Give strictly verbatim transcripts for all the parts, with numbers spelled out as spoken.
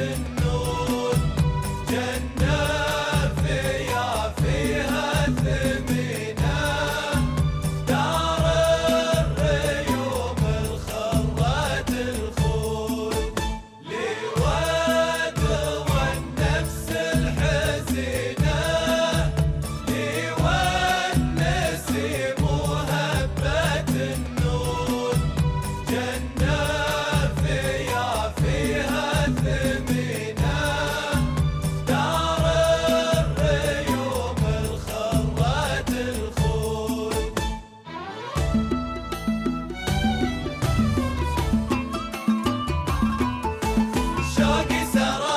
النور، جنة فيا فيها ثمينة، دار الريوم الخضرة الخود، لود والنفس الحزينة، لونسي مهبة النور، جنة فيا فيها ثمينة، دار الريوم الخضرة الخود. شوقي سرى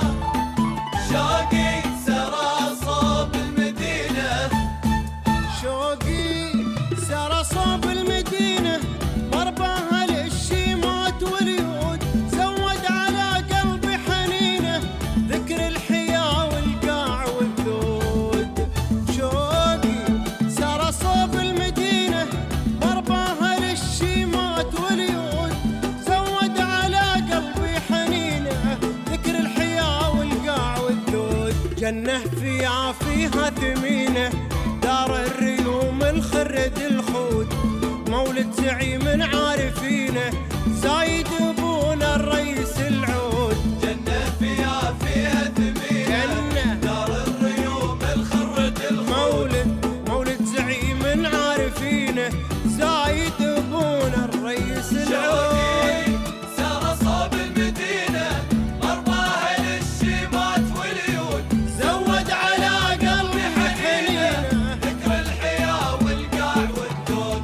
شوقي سرى صوب المدينة، شوقي سرى صوب المدينة، ضربها للشيمات واليود، زود على قلبي حنينة، ذكر الحياة والقاع والذود. شوقي سرى صوب المدينة، ضربها للشيمات واليود، زود على قلبي حنينة، ذكر الحياة والقاع والذود. جنة فيها فيها ثمينة، دار الريوم الخرد الخود، مولد زعيم عارفينه، زايد ابونا الرئيس العود. جنة فيها فيها ثمينة، جنة دار الريوم الخرد الخود، مولد مولد زعيم عارفينه، زايد ابونا الرئيس العود. شوقي سرى صوب المدينة، ضربها للشيمات واليود، زود على قلبي حنينة، ذكر الحياة والقاع والذود.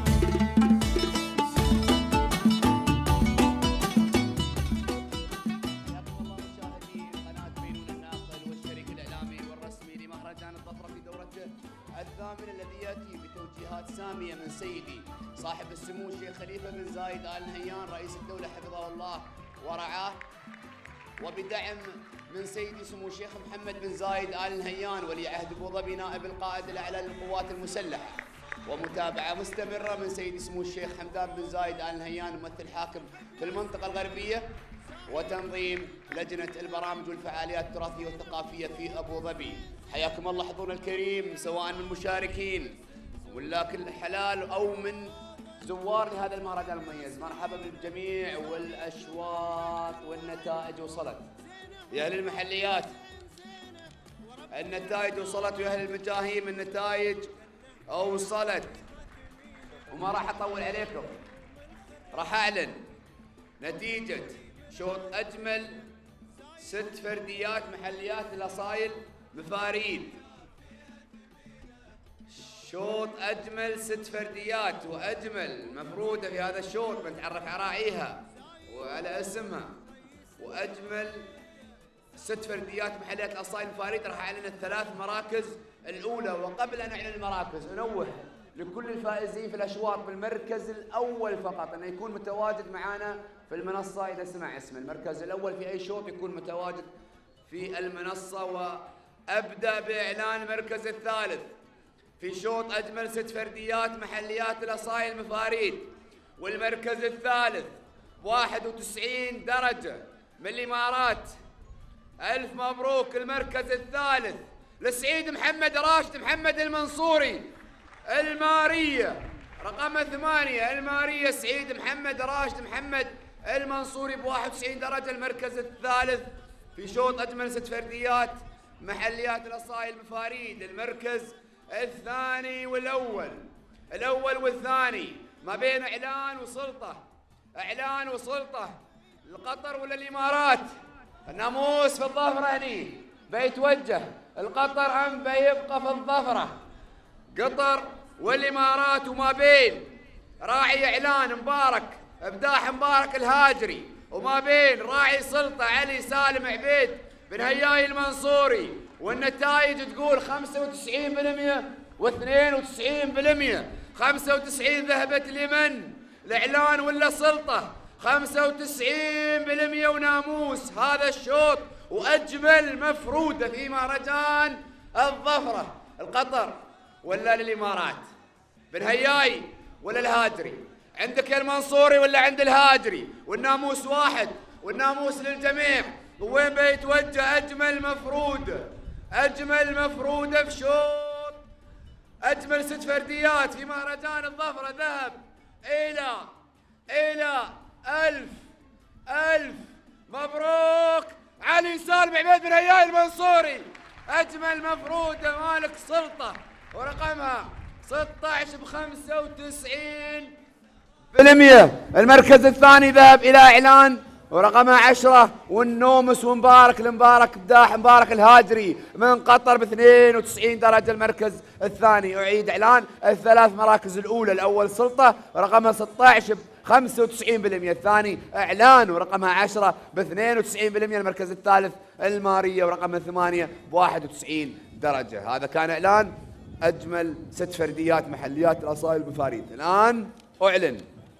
حياكم الله مشاهدي قناة بينون الناقل والشريك الإعلامي والرسمي لمهرجان الظفرة في دورته الثامنة، الذي يأتي بتوجيهات سامية من سيدي صاحب السمو الشيخ خليفة بن زايد آل نهيان رئيس الدولة حفظه الله ورعاه، وبدعم من سيدي سمو الشيخ محمد بن زايد آل نهيان ولي عهد ابو ظبي نائب القائد الاعلى للقوات المسلحه، ومتابعه مستمره من سيدي سمو الشيخ حمدان بن زايد آل نهيان ممثل حاكم في المنطقه الغربيه، وتنظيم لجنه البرامج والفعاليات التراثيه والثقافيه في ابو ظبي. حياكم الله حضورنا الكريم، سواء من مشاركين ولا كل حلال او من زوار لهذا المهرجان المميز. مرحبا بالجميع، والاشواط والنتائج وصلت يا اهل المحليات، النتائج وصلت، ويا اهل المجاهيم النتائج وصلت، وما راح اطول عليكم، راح اعلن نتيجة شوط اجمل ست فرديات محليات الاصايل مفاريد. شوط اجمل ست فرديات واجمل مفروده في هذا الشوط، بنتعرف على راعيها وعلى اسمها، واجمل ست فرديات محليات الاصايل مفاريد. راح اعلن الثلاث مراكز الاولى، وقبل ان اعلن المراكز انوه لكل الفائزين في الاشواط بالمركز الاول فقط انه يكون متواجد معنا في المنصه. اذا سمع اسمه المركز الاول في اي شوط يكون متواجد في المنصه. وابدا باعلان المركز الثالث في شوط اجمل ست فرديات محليات الاصايل مفاريد، والمركز الثالث واحد وتسعين درجه من الامارات. الف مبروك المركز الثالث لسعيد محمد راشد محمد المنصوري الماريه، رقم ثمانية الماريه سعيد محمد راشد محمد المنصوري ب واحد وتسعين درجه، المركز الثالث في شوط اجمل ست فرديات محليات الاصايل مفاريد. المركز الثاني والاول، الاول والثاني ما بين اعلان وسلطه، اعلان وسلطه، القطر ولا الامارات؟ الناموس في الظفره هني بيتوجه، القطر ام بيبقى في الظفره؟ قطر والامارات، وما بين راعي اعلان مبارك ابداح مبارك الهاجري، وما بين راعي سلطه علي سالم عبيد بن هياي المنصوري. والنتائج تقول خمسة وتسعين بالمئة واثنين وتسعين بالمئة. خمسة وتسعين ذهبت لمن؟ الاعلان ولا سلطه؟ خمسة وتسعين بالمئة وناموس هذا الشوط واجمل مفروده في مهرجان الظفره. القطر ولا للامارات؟ بن هياي ولا الهاجري؟ عندك يا المنصوري ولا عند الهاجري؟ والناموس واحد، والناموس للجميع، وين بيتوجه أجمل مفرودة، أجمل مفرودة في شوط أجمل ست فرديات في مهرجان الظفرة ذهب إلى إلى ألف ألف مبروك علي سالم عبيد بن هياي المنصوري. أجمل مفرودة مالك سلطة ورقمها ستة عشر بخمسة وتسعين بالمية. المركز الثاني ذهب إلى إعلان ورقمها عشرة والنومس ومبارك المبارك بداح مبارك الهاجري من قطر ب اثنين وتسعين درجة. المركز الثاني أعيد إعلان الثلاث مراكز الأولى، الأول سلطة ورقمها ستة عشر خمسة وتسعين بالمية، الثاني إعلان ورقمها عشرة ب اثنين وتسعين بالمية، المركز الثالث المارية ورقمها ثمانية ب واحد وتسعين درجة. هذا كان إعلان أجمل ست فرديات محليات الأصايل بفاريد. الآن أعلن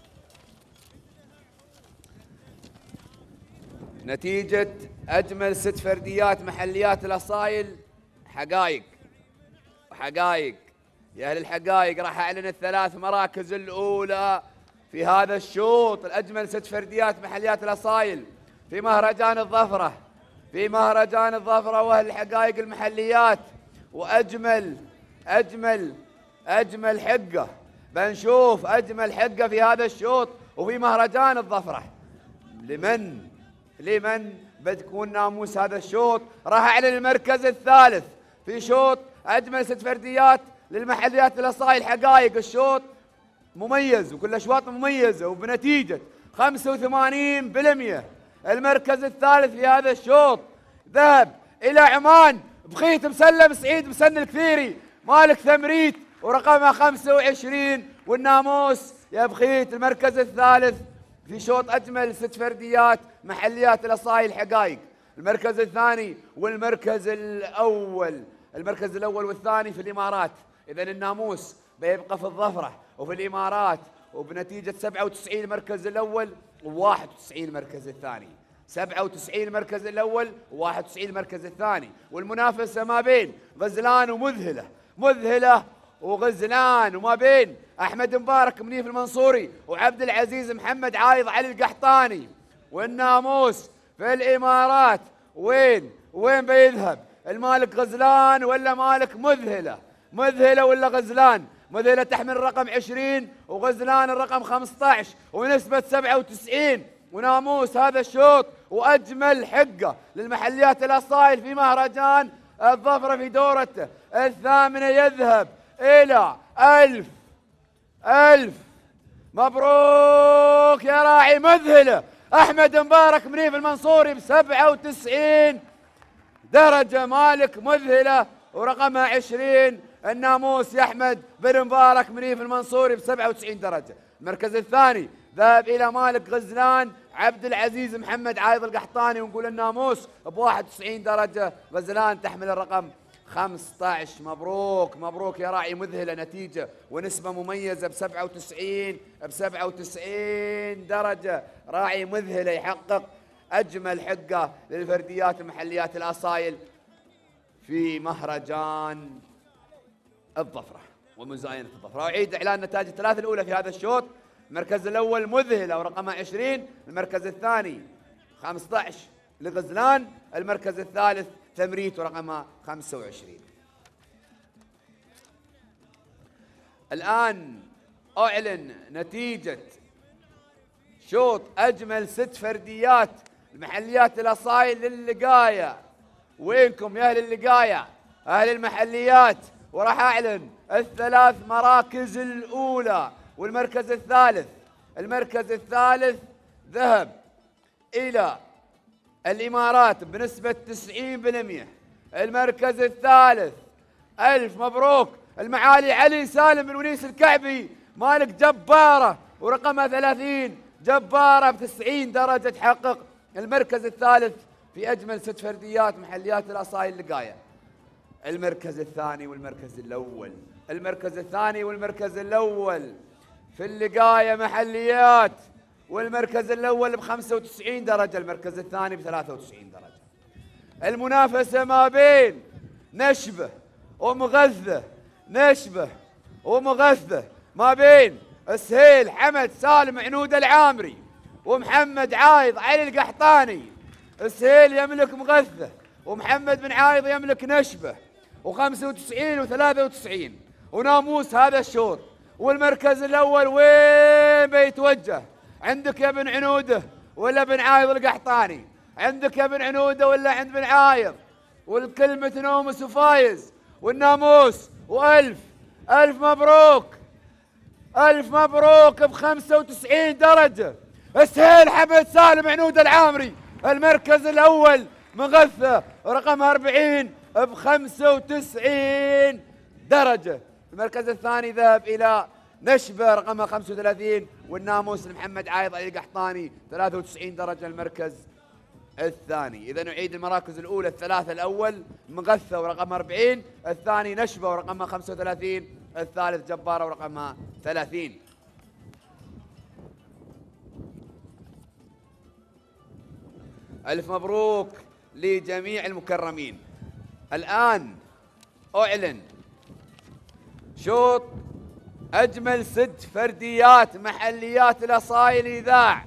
نتيجة أجمل ست فرديات محليات الأصايل. حقايق وحقايق يا أهل الحقايق، راح أعلن الثلاث مراكز الأولى في هذا الشوط الأجمل ست فرديات محليات الأصايل في مهرجان الظفرة، في مهرجان الظفرة وأهل الحقايق المحليات. وأجمل أجمل أجمل حقة بنشوف أجمل حقة في هذا الشوط وفي مهرجان الظفرة. لمن لمن بتكون ناموس هذا الشوط؟ راح أعلن المركز الثالث في شوط أجمل ست فرديات للمحليات الأصايل. حقايق الشوط مميز وكل أشواط مميزة وبنتيجة خمسة وثمانين بالمية. المركز الثالث في هذا الشوط ذهب إلى عمان بخيت مسلم سعيد مسن الكثيري مالك ثمريت ورقمها خمسة وعشرين والناموس يا بخيت. المركز الثالث في شوط أجمل ست فرديات محليات الأصايل حقايق. المركز الثاني والمركز الأول، المركز الأول والثاني في الإمارات. إذن الناموس بيبقى في الظفرة وفي الإمارات وبنتيجة سبعة وتسعين المركز الأول وواحد وتسعين المركز الثاني. سبعة وتسعين المركز الأول وواحد وتسعين المركز الثاني. والمنافسة ما بين غزلان ومذهلة، مذهلة وغزلان، وما بين أحمد مبارك منيف المنصوري وعبد العزيز محمد عايض علي القحطاني. والناموس في الإمارات وين وين بيذهب؟ المالك غزلان ولا مالك مذهلة؟ مذهلة ولا غزلان؟ مذهلة تحمل الرقم عشرين وغزلان الرقم خمسة عشر ونسبة سبعة وتسعين. وناموس هذا الشوط وأجمل حقة للمحليات الأصايل في مهرجان الظفرة في دورته الثامنة يذهب إلى ألف ألف مبروك يا راعي مذهلة أحمد مبارك منيف المنصوري بسبعة وتسعين درجة. مالك مذهلة ورقمها عشرين. الناموس يا أحمد بن مبارك منيف المنصوري بسبعة وتسعين درجة. المركز الثاني ذهب إلى مالك غزلان عبد العزيز محمد عايض القحطاني ونقول الناموس ب واحد وتسعين درجة. غزلان تحمل الرقم خمسة عشر. مبروك مبروك يا راعي مذهلة، نتيجة ونسبة مميزة ب سبعة وتسعين ب سبعة وتسعين درجة. راعي مذهلة يحقق أجمل حقة للفرديات ومحليات الأصايل في مهرجان الظفرة ومزاينة الظفرة. أعيد إعلان نتائج الثلاثة الأولى في هذا الشوط. المركز الأول مذهلة ورقمها عشرين، المركز الثاني خمسة عشر لغزلان، المركز الثالث ثمريت ورقمها خمسة وعشرين. الآن أعلن نتيجة شوط أجمل ست فرديات المحليات الأصايل للقاية. وينكم يا أهل اللقاية أهل المحليات؟ وراح أعلن الثلاث مراكز الأولى والمركز الثالث. المركز الثالث ذهب إلى الإمارات بنسبة تسعين بالمئة. المركز الثالث ألف مبروك المعالي علي سالم بن ونيس الكعبي مالك جبارة ورقمها ثلاثين جبارة بتسعين درجة تحقق المركز الثالث في أجمل ست فرديات محليات الأصايل اللقاية. المركز الثاني والمركز الأول، المركز الثاني والمركز الأول في اللقاية محليات، والمركز الأول ب خمسة وتسعين درجة، المركز الثاني ب ثلاثة وتسعين درجة. المنافسة ما بين نشبة ومغذة، نشبة ومغذة ما بين السهيل حمد سالم عنود العامري ومحمد عايض علي القحطاني. السهيل يملك مغثة، ومحمد بن عايض يملك نشبة، وخمسة وتسعين وثلاثة وتسعين، وناموس هذا الشوط. والمركز الأول وين بيتوجه؟ عندك يا بن عنودة ولا بن عايض القحطاني؟ عندك يا بن عنودة ولا عند بن عايض؟ والكلمة نومس وفايز والناموس وألف. ألف مبروك، ألف مبروك بخمسة وتسعين درجة. السهيل حمد سالم عنود العامري المركز الأول مغثة رقم أربعين بخمسة وتسعين درجة. المركز الثاني ذهب إلى نشبة رقمها خمسة وثلاثين، والناموس لمحمد عايض علي القحطاني ثلاثة وتسعين درجة المركز الثاني. إذا نعيد المراكز الأولى الثلاثة: الأول مغثة ورقمها أربعين، الثاني نشبة ورقمها خمسة وثلاثين، الثالث جبارة ورقمها ثلاثين. ألف مبروك لجميع المكرمين. الآن أعلن شوط أجمل ست فرديات محليات الأصايل إيذاع.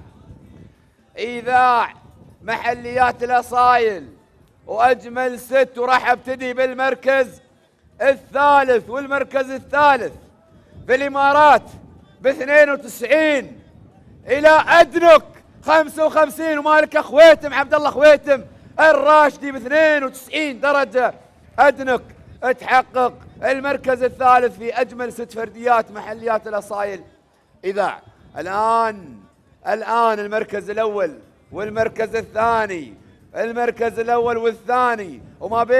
إيذاع محليات الأصايل وأجمل ست، وراح أبتدي بالمركز الثالث. والمركز الثالث في الإمارات ب اثنين وتسعين إلى أدنك خمسة وخمسين، ومالك خويتم عبد الله خويتم الراشدي ب اثنين وتسعين درجة. أدنك تحقق المركز الثالث في أجمل ست فرديات محليات الأصايل إذاع. الآن الآن المركز الأول والمركز الثاني، المركز الأول والثاني، وما بين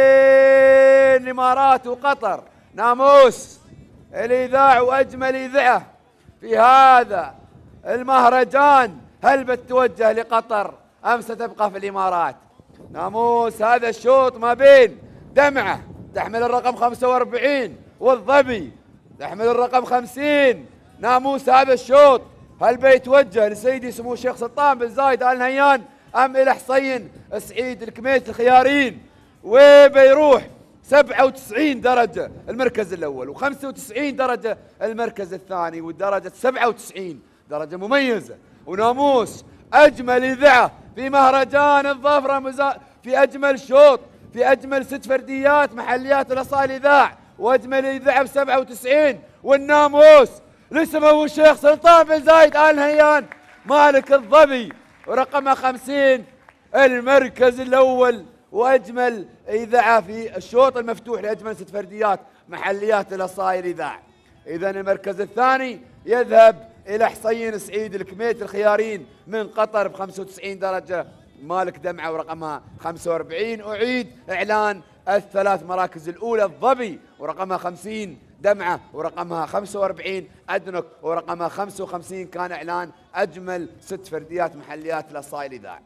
الإمارات وقطر ناموس الإذاع وأجمل إذاعة في هذا المهرجان. هل بتتوجه لقطر أم ستبقى في الإمارات؟ ناموس هذا الشوط ما بين دمعة تحمل الرقم خمسة وأربعين والظبي تحمل الرقم خمسين. ناموس هذا الشوط هل بيتوجه لسيدي سمو الشيخ سلطان بن زايد آل نهيان أم إلى حصين سعيد الكميت الخيارين؟ وبيروح سبعة وتسعين درجة المركز الأول، وخمسة وتسعين درجة المركز الثاني، والدرجة سبعة وتسعين درجة مميزة. وناموس أجمل إذاعة في مهرجان الظفرة مزا... في أجمل شوط في أجمل ست فرديات محليات الأصايل إذاع، وأجمل إذاعة ب سبعة وتسعين. والناموس لسمو الشيخ سلطان بن زايد آل نهيان مالك الظبي ورقمها خمسين المركز الأول، وأجمل إذاعة في الشوط المفتوح لأجمل ست فرديات محليات الأصايل إذاع. إذا المركز الثاني يذهب إلى حصين سعيد الكميت الخيارين من قطر ب خمسة وتسعين درجة مالك دمعة ورقمها خمسة وأربعين. أعيد إعلان الثلاث مراكز الأولى: الظبي ورقمها خمسين، دمعة ورقمها خمسة وأربعين، أدنك ورقمها خمسة وخمسين. كان إعلان أجمل ست فرديات محليات الأصايل إذاع.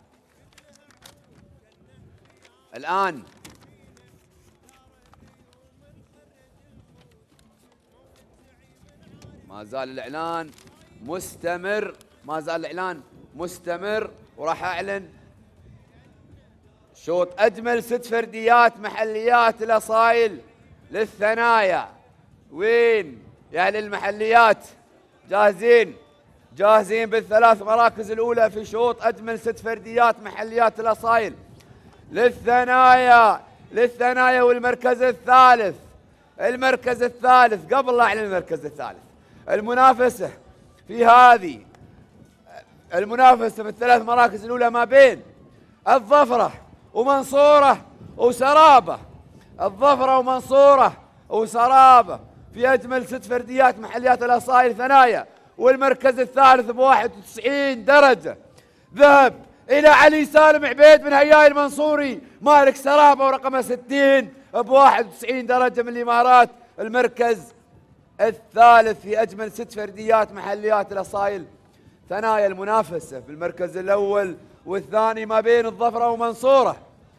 الآن ما زال الإعلان مستمر، ما زال الإعلان مستمر، وراح أعلن شوط أجمل ست فرديات محليات الأصايل للثنايا. وين يا أهل المحليات؟ جاهزين؟ جاهزين بالثلاث مراكز الأولى في شوط أجمل ست فرديات محليات الأصايل للثنايا للثنايا والمركز الثالث. المركز الثالث قبل لا أعلن المركز الثالث، المنافسة في هذه المنافسة في الثلاث مراكز الأولى ما بين الظفرة ومنصورة وسرابة. الظفرة ومنصورة وسرابة في أجمل ست فرديات محليات الأصايل ثنايا، والمركز الثالث ب واحد وتسعين درجة ذهب إلى علي سالم عبيد بن هياي المنصوري مالك سرابة ورقمها ستين ب واحد وتسعين درجة من الإمارات. المركز الثالث في أجمل ست فرديات محليات الأصايل ثنايا. المنافسة في المركز الأول والثاني ما بين الظفرة ومنصورة،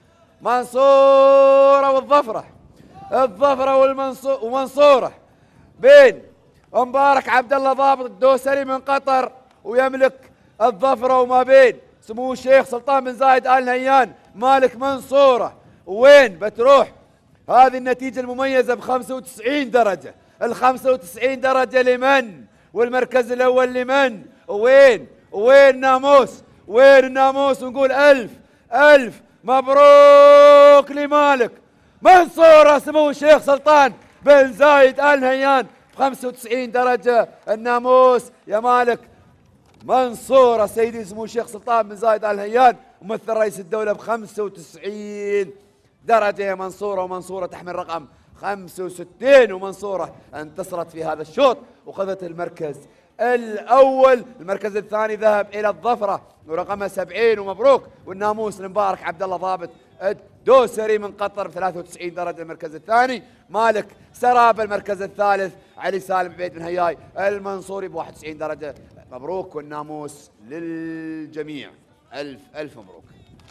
منصورة والظفرة، الظفرة ومنصورة بين مبارك عبد الله ضابط الدوسري من قطر ويملك الظفرة، وما بين سمو الشيخ سلطان بن زايد آل نهيان مالك منصورة. وين بتروح هذه النتيجة المميزة ب خمسة وتسعين درجة؟ ال خمسة وتسعين درجة لمن؟ والمركز الأول لمن؟ وين؟ وين ناموس؟ وين الناموس؟ ونقول ألف ألف مبروك لمالك منصورة سمو الشيخ سلطان بن زايد آل نهيان بخمسة وتسعين درجة. الناموس يا مالك منصورة سيدي سمو الشيخ سلطان بن زايد آل نهيان ممثل رئيس الدولة بخمسة وتسعين درجة يا منصورة. ومنصورة تحمل رقم خمسة وستين، ومنصورة انتصرت في هذا الشوط وخذت المركز الأول. المركز الثاني ذهب إلى الظفرة ورقمها سبعين ومبروك. والناموس المبارك عبد الله ضابط الدوسري من قطر ب ثلاثة وتسعين درجة المركز الثاني. مالك سراب المركز الثالث. علي سالم عبيد بن هياي المنصوري ب واحد وتسعين درجة. مبروك والناموس للجميع. ألف ألف مبروك.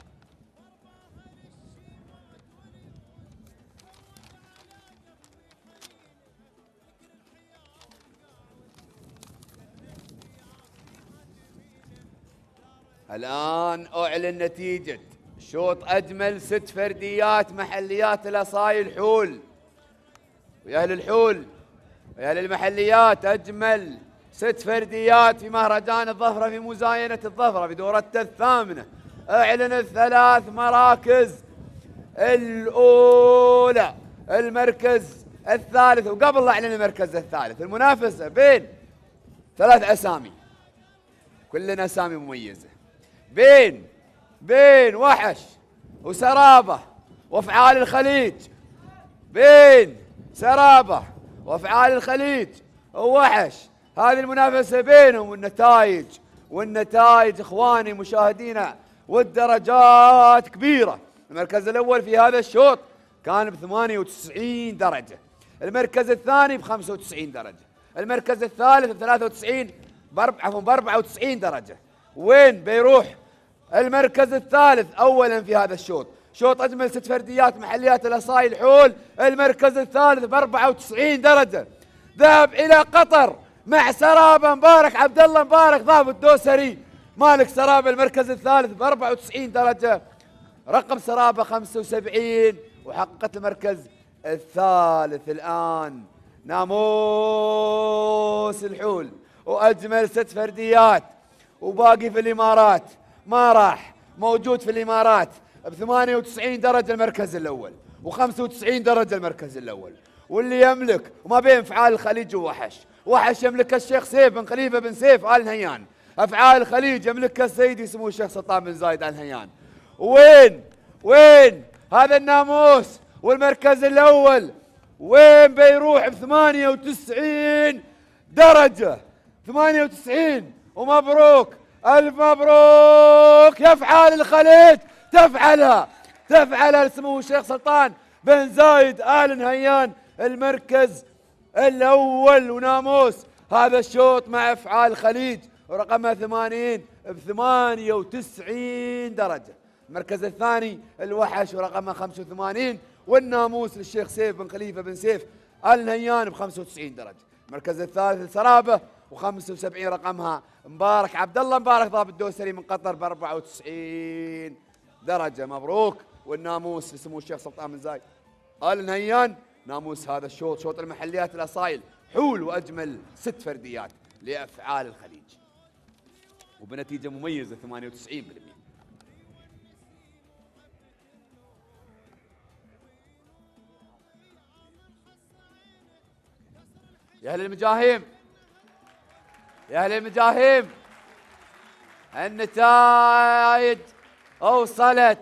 الآن أعلن نتيجة شوط أجمل ست فرديات محليات الأصايل حول. ويا أهل الحول ويا أهل المحليات، أجمل ست فرديات في مهرجان الظفرة في مزاينة الظفرة في دورته الثامنة. أعلن الثلاث مراكز. الأولى المركز الثالث، وقبل لا أعلن المركز الثالث المنافسة بين ثلاث أسامي كلنا أسامي مميزة، بين بين وحش وسرابة وافعال الخليج. بين سرابة وافعال الخليج ووحش، هذه المنافسة بينهم. والنتائج والنتائج اخواني مشاهدينا والدرجات كبيرة. المركز الاول في هذا الشوط كان ب ثمانية وتسعين درجة، المركز الثاني ب خمسة وتسعين درجة، المركز الثالث ب ثلاثة وتسعين عفوا ب أربعة وتسعين درجة. وين بيروح المركز الثالث اولا في هذا الشوط؟ شوط اجمل ست فرديات محليات الاصايل حول. المركز الثالث ب أربعة وتسعين درجة ذهب الى قطر مع سرابة مبارك عبد الله مبارك ضابط دوسري. مالك سرابة المركز الثالث ب أربعة وتسعين درجة، رقم سرابة خمسة وسبعين وحققت المركز الثالث. الآن ناموس الحول واجمل ست فرديات وباقي في الامارات ما راح، موجود في الامارات ب ثمانية وتسعين درجة المركز الاول وخمسة وتسعين درجة المركز الاول. واللي يملك وما بين افعال الخليج ووحش. وحش يملكها الشيخ سيف بن خليفة بن سيف آل نهيان، افعال الخليج يملكها السيدي سمو الشيخ سلطان بن زايد آل نهيان. وين وين هذا الناموس والمركز الاول وين بيروح ب ثمانية وتسعين درجة، ثمانية وتسعين ومبروك ألف مبروك يا افعال الخليج. تفعلها تفعلها لسمو الشيخ سلطان بن زايد آل نهيان المركز الأول. وناموس هذا الشوط مع افعال الخليج ورقمها ثمانين ب ثمانية وتسعين درجة. المركز الثاني الوحش ورقمها خمسة وثمانين، والناموس للشيخ سيف بن خليفة بن سيف آل نهيان ب خمسة وتسعين درجة. المركز الثالث السرابة وخمسة وسبعين رقمها مبارك عبد الله مبارك ضابط دوسري من قطر ب أربعة وتسعين درجة. مبروك والناموس لسمو الشيخ سلطان بن زايد آل نهيان. ناموس هذا الشوط شوط المحليات الاصايل حول واجمل ست فرديات لافعال الخليج وبنتيجة مميزة ثمانية وتسعين بالمئة. يا اهل المجاهيم يا اهل المجاهيم، النتائج اوصلت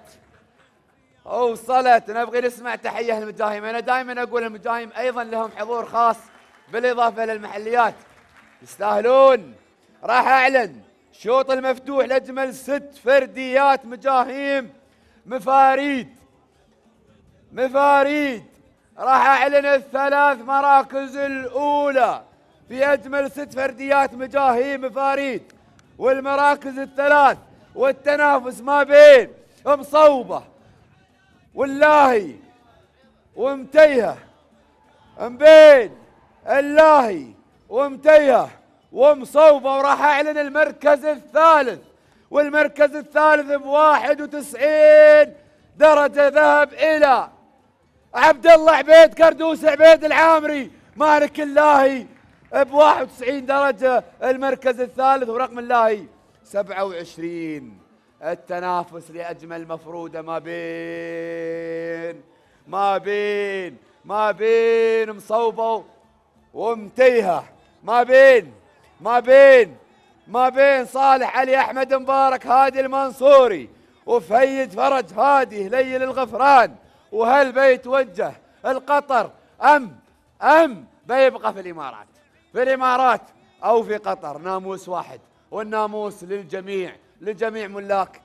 اوصلت نبغي نسمع تحيه للمجاهيم. انا دائما اقول المجاهيم ايضا لهم حضور خاص بالاضافه للمحليات، يستاهلون. راح اعلن شوط المفتوح لاجمل ست فرديات مجاهيم مفاريد مفاريد. راح اعلن الثلاث مراكز الاولى في اجمل ست فرديات مجاهيم مفاريد، والمراكز الثلاث والتنافس ما بين مصوبه واللاهي ومتيهه، بين اللاهي ومتيهه ومصوبه. وراح اعلن المركز الثالث، والمركز الثالث بواحد وتسعين درجه ذهب الى عبد الله عبيد كردوس عبيد العامري مالك اللاهي ب واحد وتسعين درجه المركز الثالث، ورقم اللاهي سبعة وعشرين التنافس لأجمل مفرودة ما بين ما بين ما بين مصوبة ومتيهة، ما بين ما بين ما بين صالح علي أحمد مبارك هادي المنصوري وفهيد فرج هادي هليل الغفران. وهل بيتوجه القطر أم أم بيبقى في الإمارات؟ في الإمارات أو في قطر ناموس واحد، والناموس للجميع لجميع ملاك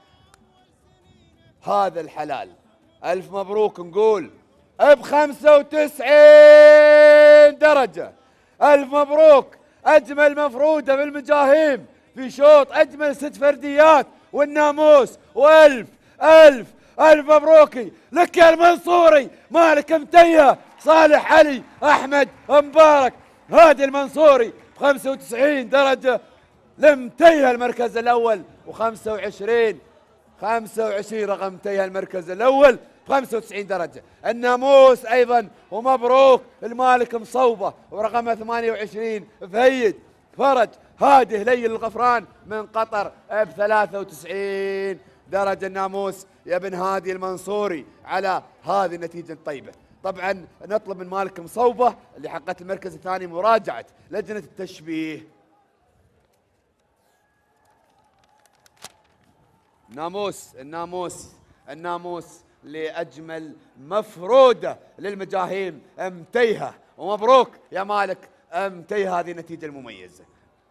هذا الحلال. ألف مبروك نقول بخمسة وتسعين درجة. ألف مبروك أجمل مفرودة بالمجاهيم في شوط أجمل ست فرديات والناموس. وألف ألف ألف مبروكي لك يا المنصوري مالك متيه صالح علي أحمد مبارك هادي المنصوري بخمسة وتسعين درجة لمتيه المركز الأول. وخمسة وعشرين خمسة وعشرين رقم متيه المركز الأول بخمسة وتسعين درجة. الناموس أيضا ومبروك المالك مصوبة ورقم ثمانية وعشرين فهيد فرج هادي هليل الغفران من قطر بثلاثة وتسعين درجة. الناموس يا ابن هادي المنصوري على هذه النتيجة الطيبة. طبعا نطلب من مالك مصوبة اللي حققت المركز الثاني مراجعة لجنة التشبيه. ناموس الناموس الناموس لأجمل مفرودة للمجاهيم متيهة، ومبروك يا مالك متيه هذه النتيجة المميزة.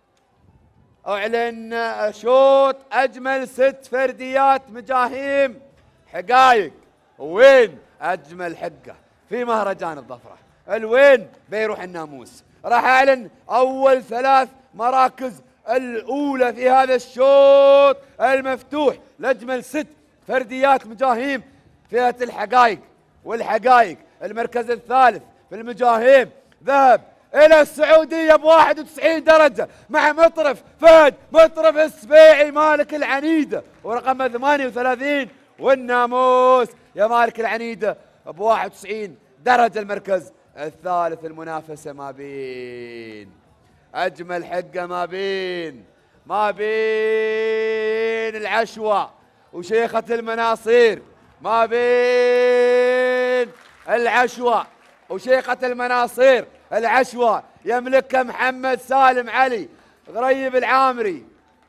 أعلن شوط أجمل ست فرديات مجاهيم حقايق. وين أجمل حقة في مهرجان الظفرة؟ الوين بيروح الناموس. راح أعلن أول ثلاث مراكز الأولى في هذا الشوط المفتوح لأجمل ست فرديات مجاهيم فئة الحقايق والحقايق. المركز الثالث في المجاهيم ذهب إلى السعودية ب واحد وتسعين درجة مع مطرف فهد مطرف السبيعي مالك العنيدة ورقم ثمانية وثلاثين. والناموس يا مالك العنيدة ب واحد وتسعين درجة المركز الثالث. المنافسة ما بين أجمل حقة ما بين ما بين العشوة وشيخة المناصير، ما بين العشوة وشيخة المناصير. العشوة يملكها محمد سالم علي غريب العامري،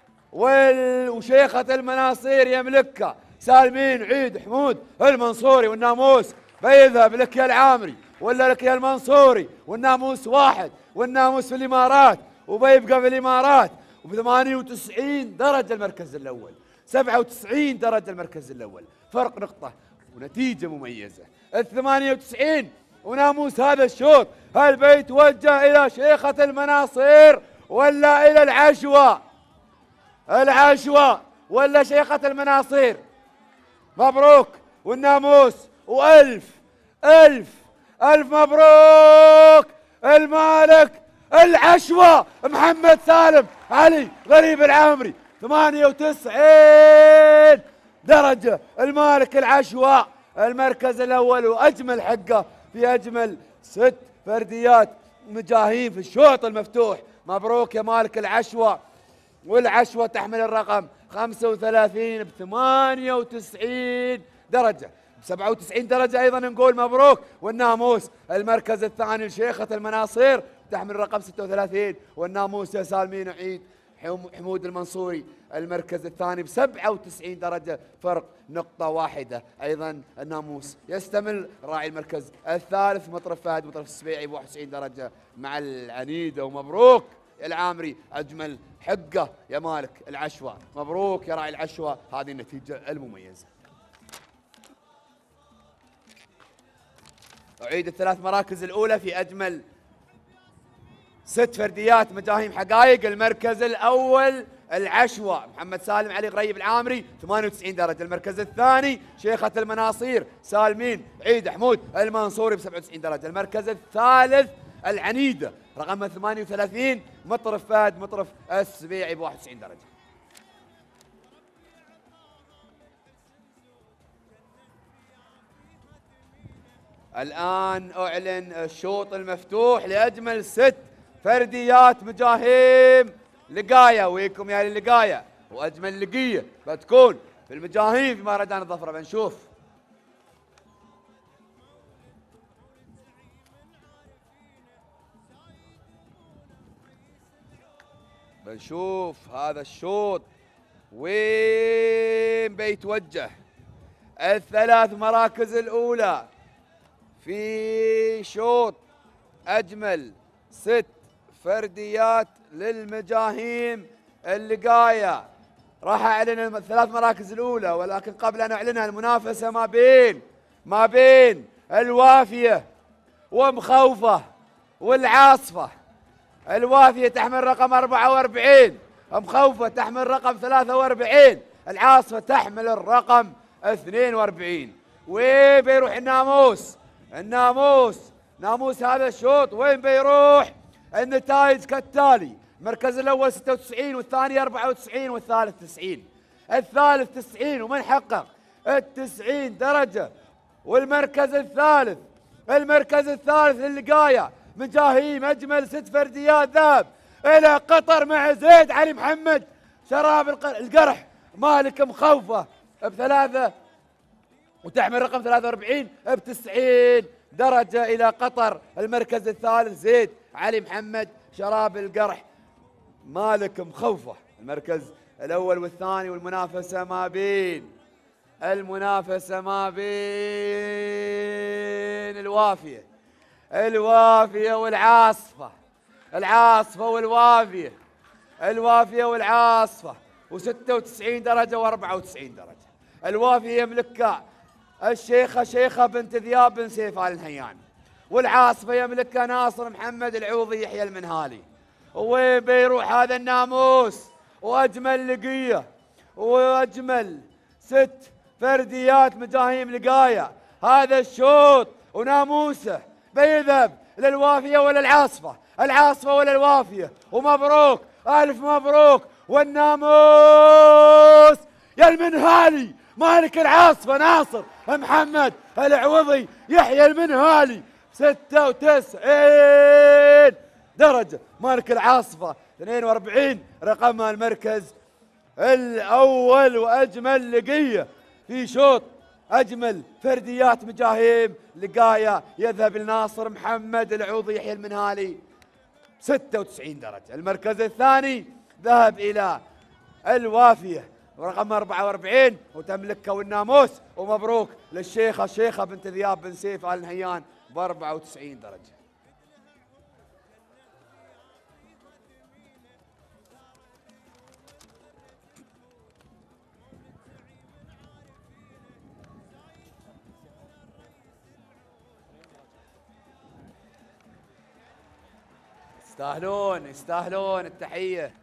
وشيخة المناصير يملكها سالمين عيد حمود المنصوري. والناموس بيذهب لك يا العامري ولا لك يا المنصوري، والناموس واحد، والناموس في الإمارات وبيبقى في الإمارات. وب ثمانية وتسعين درجة المركز الأول، سبعة وتسعين درجة المركز الأول، فرق نقطة ونتيجة مميزة. ال ثمانية وتسعين وناموس هذا الشوط هل بيتوجه إلى شيخة المناصير ولا إلى العشوة؟ العشوة ولا شيخة المناصير؟ مبروك والناموس وألف ألف ألف مبروك المالك العشوة محمد سالم علي غريب العامري ثمانية وتسعين درجة المالك العشوة المركز الأول وأجمل حقه في أجمل ست فرديات مجاهيم في الشوط المفتوح. مبروك يا مالك العشوة. والعشوة تحمل الرقم خمسة وثلاثين ب ثمانية وتسعين درجة، ب سبعة وتسعين درجة أيضا نقول مبروك. والناموس المركز الثاني لشيخة المناصير تحمل الرقم ستة وثلاثين. والناموس يا سالمين عيد حمود المنصوري المركز الثاني ب سبعة وتسعين درجة، فرق نقطة واحدة. أيضا الناموس يستمر راعي المركز الثالث مطرف فهد مطرف السبيعي ب واحد وتسعين درجة مع العنيدة. ومبروك العامري أجمل حقه يا مالك العشوة. مبروك يا راعي العشوة هذه النتيجة المميزة. أعيد الثلاث مراكز الأولى في أجمل ست فرديات مجاهيم حقائق. المركز الأول العشوة محمد سالم علي غريب العامري ثمانية وتسعين درجة. المركز الثاني شيخة المناصير سالمين عيد حمود المنصوري ب سبعة وتسعين درجة. المركز الثالث العنيدة رقم ثمانية وثلاثين مطرف فهد مطرف السبيعي ب واحد وتسعين درجة. الآن أعلن الشوط المفتوح لأجمل ست فرديات مجاهيم لقاية. ويكم يا لقاية وأجمل لقية بتكون في المجاهيم في مهرجان الظفرة. بنشوف بنشوف هذا الشوط وين بيتوجه. الثلاث مراكز الأولى في شوط أجمل ست فرديات للمجاهيم اللقاية. راح أعلن الثلاث مراكز الأولى، ولكن قبل أن أعلنها المنافسة ما بين ما بين الوافية ومخوفة والعاصفة. الوافية تحمل رقم أربعة وأربعين، مخوفة تحمل رقم ثلاثة وأربعين، العاصفة تحمل الرقم اثنين وأربعين. وين بيروح الناموس؟ الناموس ناموس هذا الشوط وين بيروح؟ النتائج كالتالي: المركز الأول ستة وتسعين، والثاني أربعة وتسعين، والثالث تسعين. الثالث تسعين ومن حقق التسعين درجة. والمركز الثالث المركز الثالث للقاية مجاهيم أجمل ست فرديات ذهب إلى قطر مع زيد علي محمد شراب القرح مالك مخوفة بثلاثة وتحمل رقم ثلاثة وأربعين بتسعين درجة إلى قطر. المركز الثالث زيد علي محمد شراب القرح مالك مخوفة. المركز الأول والثاني، والمنافسة ما بين المنافسة ما بين الوافية الوافية والعاصفة العاصفة والوافية الوافية والعاصفة، وستة وتسعين درجة وأربعة وتسعين درجة. الوافية يملكها الشيخة شيخة بنت ذياب بن سيف آل نهيان، والعاصفة يملكها ناصر محمد العوضي يحيى المنهالي. وين بيروح هذا الناموس؟ وأجمل لقية وأجمل ست فرديات مجاهيم لقاية هذا الشوط، وناموسه بيذهب للوافية ولا العاصفة؟ العاصفة ولا الوافية؟ ومبروك ألف مبروك. والناموس يا المنهالي مالك العاصفة ناصر محمد العوضي يحيى المنهالي ستة وتسعين درجة. مالك العاصفة اثنين وأربعين رقمها المركز الأول. وأجمل لقية في شوط أجمل فرديات مجاهيم لقاية يذهب لناصر محمد العوضي يحيى المنهالي ستة وتسعين درجة. المركز الثاني ذهب إلى الوافية رقم أربعة وأربعين وتملكه والناموس. ومبروك للشيخة الشيخة بنت ذياب بن سيف آل نهيان ب أربعة وتسعين درجة. يستاهلون يستاهلون التحية.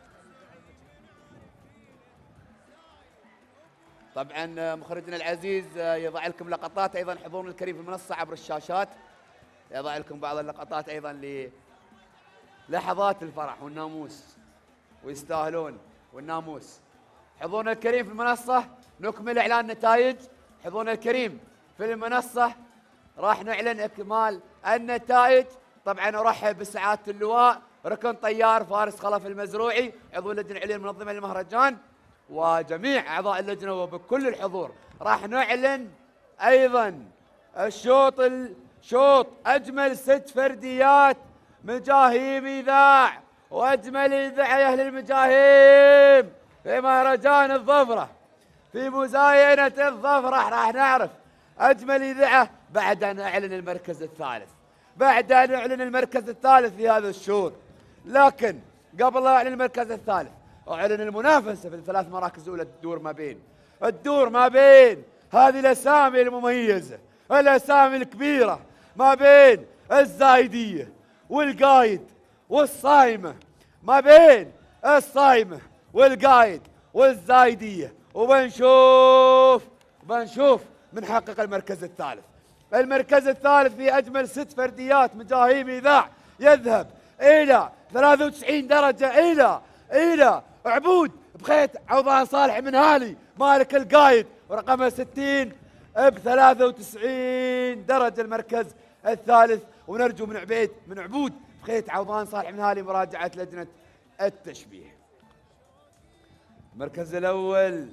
طبعا مخرجنا العزيز يضع لكم لقطات ايضا حضورنا الكريم في المنصة عبر الشاشات، يضع لكم بعض اللقطات ايضا للحظات الفرح والناموس، ويستاهلون والناموس. حضورنا الكريم في المنصة نكمل اعلان نتائج. حضورنا الكريم في المنصة راح نعلن اكمال النتائج. طبعا ارحب بسعاده اللواء ركن طيار فارس خلف المزروعي عضو اللجنه العليا المنظمه للمهرجان وجميع اعضاء اللجنه وبكل الحضور. راح نعلن ايضا الشوط الشوط اجمل ست فرديات مجاهيم اذاع واجمل اذاعه يا اهل المجاهيم في مهرجان الظفره في مزاينه الظفره. راح نعرف اجمل اذاعه بعد ان اعلن المركز الثالث بعد أن أعلن المركز الثالث في هذا الشوط. لكن قبل لا أعلن المركز الثالث أعلن المنافسة في الثلاث مراكز الأولى تدور ما بين الدور ما بين هذه الأسامي المميزة الأسامي الكبيرة ما بين الزايدية والقايد والصايمة ما بين الصايمة والقايد والزايدية. وبنشوف بنشوف من حقق المركز الثالث. المركز الثالث في أجمل ست فرديات مجاهيم إذاع يذهب إلى ثلاثة وتسعين درجة إلى إلى عبود بخيت عوضان صالح منهالي مالك القايد ورقمها ستين ب ثلاثة وتسعين درجة. المركز الثالث ونرجو من عبيد من عبود بخيت عوضان صالح منهالي مراجعة لجنة التشبيه. المركز الأول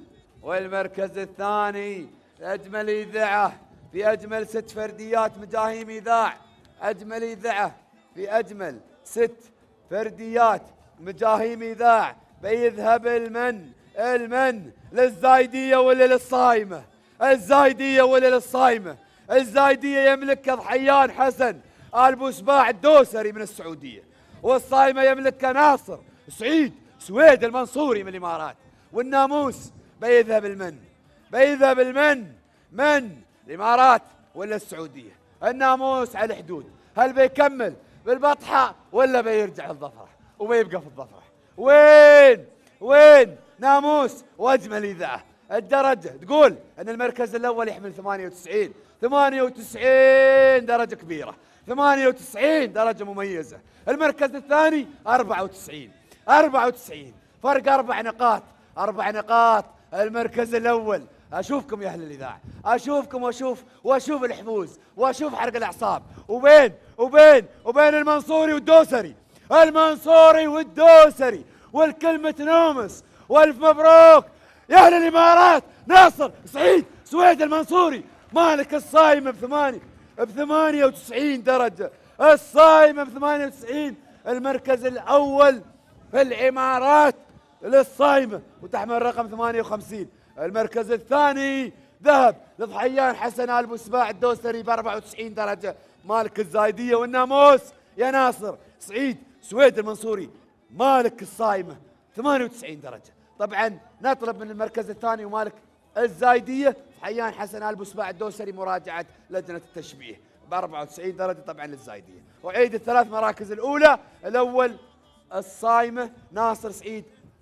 والمركز الثاني أجمل إذاعة في أجمل ست فرديات مجاهيم إذاع. أجمل إذاعة في أجمل ست فرديات مجاهيم إذاع. بيذهب المن المن للزايدية ولا للصايمة؟ الزايدية ولا للصايمة؟ الزايدية يملكها ضحيان حسن آل بوسباع الدوسري من السعودية، والصايمة يملكها ناصر سعيد سويد المنصوري من الإمارات. والناموس بيذهب المن بيذهب المن من الإمارات ولا السعودية؟ الناموس على الحدود. هل بيكمل بالبطحة ولا بيرجع الظفرة وبيبقى في الظفرة؟ وين وين ناموس واجمل إذاعة؟ الدرجة تقول أن المركز الأول يحمل ثمانية وتسعين ثمانية وتسعين درجة كبيرة، ثمانية وتسعين درجة مميزة. المركز الثاني أربعة وتسعين أربعة وتسعين، فرق أربع نقاط أربع نقاط. المركز الأول. أشوفكم يا أهل الإذاعة، أشوفكم وأشوف وأشوف الحفوز وأشوف حرق الأعصاب. وبين وبين وبين المنصوري والدوسري، المنصوري والدوسري، والكلمة نومس. والف مبروك يا أهل الإمارات، ناصر سعيد سويد المنصوري مالك الصايمة بثمانية بثمانية وتسعين درجة، الصايمة بثمانية وتسعين. المركز الأول في الإمارات للصايمة وتحمل رقم ثمانية وخمسين. المركز الثاني ذهب لضحيان حسن آل بوسباع الدوسري ب أربعة وتسعين درجة مالك الزايدية والناموس يا ناصر سعيد سويد المنصوري مالك الصايمة ثمانية وتسعين درجة. طبعا نطلب من المركز الثاني ومالك الزايدية ضحيان حسن آل بوسباع الدوسري مراجعة لجنة التشبيه ب أربعة وتسعين درجة طبعا للزايدية. وعيد الثلاث مراكز الأولى. الأول الصايمة ناصر سعيد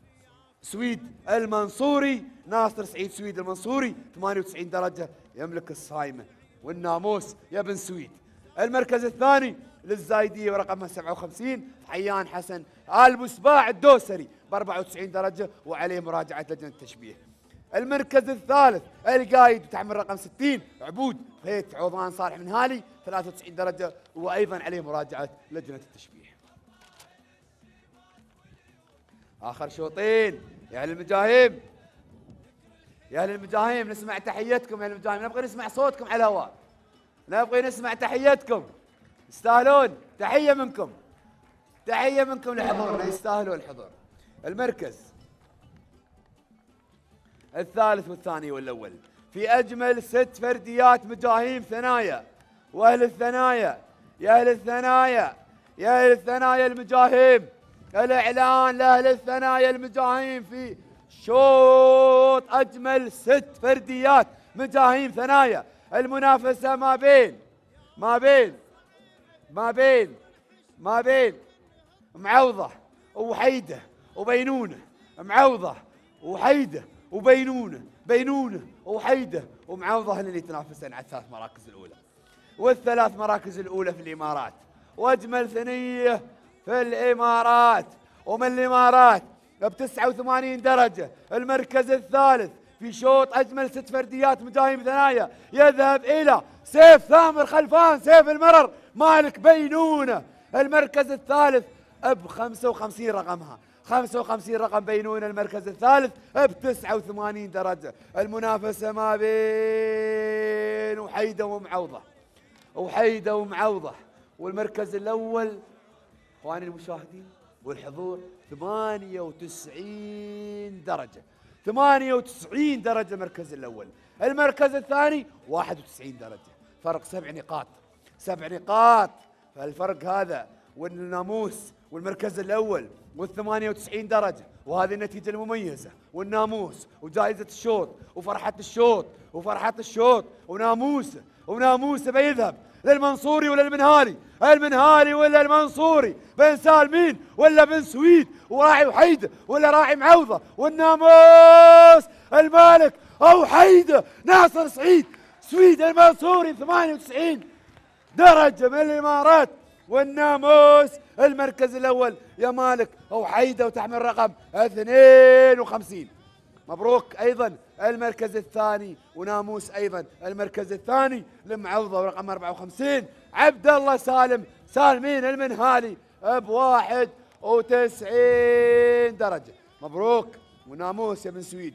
سويد المنصوري، ناصر سعيد سويد المنصوري ثمانية وتسعين درجة يملك الصايمة والناموس يا بن سويد. المركز الثاني للزايدية ورقمها سبعة وخمسين ضحيان حسن آل بوسباع الدوسري ب أربعة وتسعين درجة وعليه مراجعة لجنة التشبيه. المركز الثالث القايد وتحمل رقم ستين عبود بيت عوضان صالح من هالي ثلاثة وتسعين درجة وأيضا عليه مراجعة لجنة التشبيه. آخر شوطين يا أهل المجاهيم، يا أهل المجاهيم نسمع تحيتكم يا أهل المجاهيم، نبغى نسمع صوتكم على الهواء، نبغى نسمع تحيتكم، يستاهلون تحية منكم، تحية منكم لحضورنا، يستاهلون الحضور. المركز الثالث والثاني والأول في أجمل ست فرديات مجاهيم ثنايا. وأهل الثنايا يا أهل الثنايا يا أهل الثنايا المجاهيم، الإعلان لأهل الثنايا المجاهيم في شوط أجمل ست فرديات مجاهيم ثنايا. المنافسة ما بين ما بين ما بين ما بين معوضة وحيدة وبينونة، معوضة وحيدة وبينونة، بينونة وحيدة ومعوضة هن اللي يتنافسن على الثلاث مراكز الأولى. والثلاث مراكز الأولى في الإمارات، وأجمل ثنية في الإمارات ومن الإمارات ب تسعة وثمانين درجة. المركز الثالث في شوط أجمل ست فرديات مجاهيم ثنايا يذهب إلى سيف ثامر خلفان سيف المرر مالك بينونة. المركز الثالث ب خمسة وخمسين رقمها خمسة وخمسين رقم بينونة. المركز الثالث ب تسعة وثمانين درجة. المنافسة ما بين وحيدة ومعوضة وحيدة ومعوضة. والمركز الأول اخواني المشاهدين والحضور ثمانية وتسعين درجة، ثمانية وتسعين درجة المركز الأول. المركز الثاني واحد وتسعين درجة، فرق سبع نقاط سبع نقاط. فالفرق هذا والناموس والمركز الأول والثمانية وتسعين درجة، وهذه النتيجة المميزة والناموس وجائزة الشوط وفرحة الشوط وفرحة الشوط وناموسه وناموسه بيذهب للمنصوري ولا المنهالي؟ المنهالي ولا المنصوري؟ بن سالمين ولا بن سويد؟ وراعي وحيدة ولا راعي معوضة؟ والناموس المالك أو حيدة ناصر سعيد سويد المنصوري ثمانية وتسعين درجة من الإمارات. والناموس المركز الأول يا مالك أو حيدة وتحمل رقم اثنين وخمسين. مبروك أيضا المركز الثاني وناموس أيضا المركز الثاني لمعوضة ورقم أربعة وخمسين عبد الله سالم سالمين المنهالي بواحد وتسعين درجة. مبروك وناموس يا بن سويد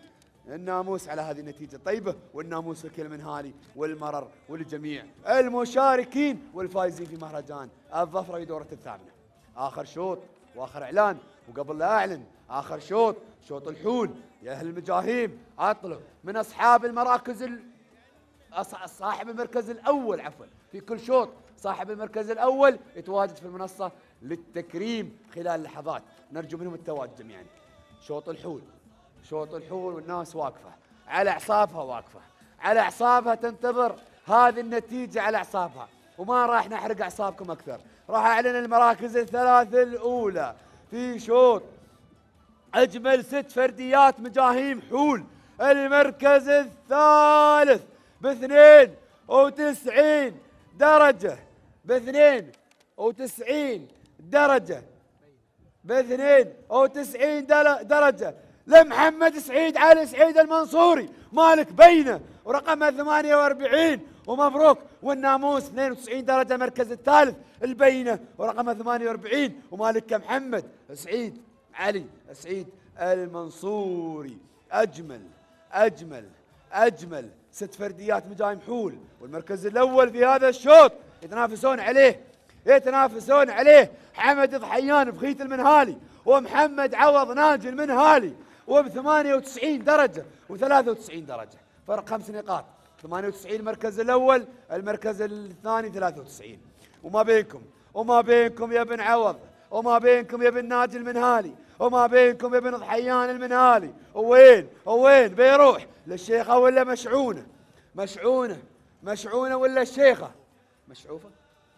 الناموس على هذه النتيجة الطيبة، والناموس لكل المنهالي والمرر ولجميع المشاركين والفائزين في مهرجان الظفرة في دورة الثامنة. آخر شوط وآخر إعلان، وقبل لا أعلن آخر شوط شوط الحول يا أهل المجاهيم، أطلب من أصحاب المراكز ال... صاحب المركز الأول عفوا في كل شوط، صاحب المركز الأول يتواجد في المنصة للتكريم خلال لحظات، نرجو منهم التواجد جميعا. شوط الحول شوط الحول والناس واقفة على أعصابها، واقفة على أعصابها تنتظر هذه النتيجة على أعصابها، وما راح نحرق أعصابكم أكثر. راح أعلن المراكز الثلاث الأولى في شوط أجمل ست فرديات مجاهيم حول. المركز الثالث باثنين وتسعين درجة، باثنين وتسعين درجة، باثنين وتسعين درجة لمحمد سعيد علي سعيد المنصوري مالك بينه ورقمها ثمانية وأربعين، ومبروك. والناموس اثنين وتسعين درجة المركز الثالث البينه ورقمها ثمانية وأربعين، ومالك محمد سعيد علي سعيد المنصوري. أجمل أجمل أجمل ست فرديات مجاهيم حول، والمركز الأول في هذا الشوط يتنافسون عليه يتنافسون عليه حمد ضحيان بخيت المنهالي ومحمد عوض ناجي المنهالي، وب ثمانية وتسعين درجة وثلاثة وتسعين درجة، فرق خمس نقاط. ثمانية وتسعين المركز الأول، المركز الثاني ثلاثة وتسعين. وما بينكم وما بينكم يا ابن عوض، وما بينكم يا ابن ناجي المنهالي، وما بينكم يا ابن ضحيان المنهالي، وين وين بيروح للشيخة ولا مشعونة؟ مشعونة مشعونة ولا الشيخة؟ مشعوفة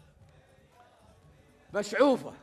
مشعوفة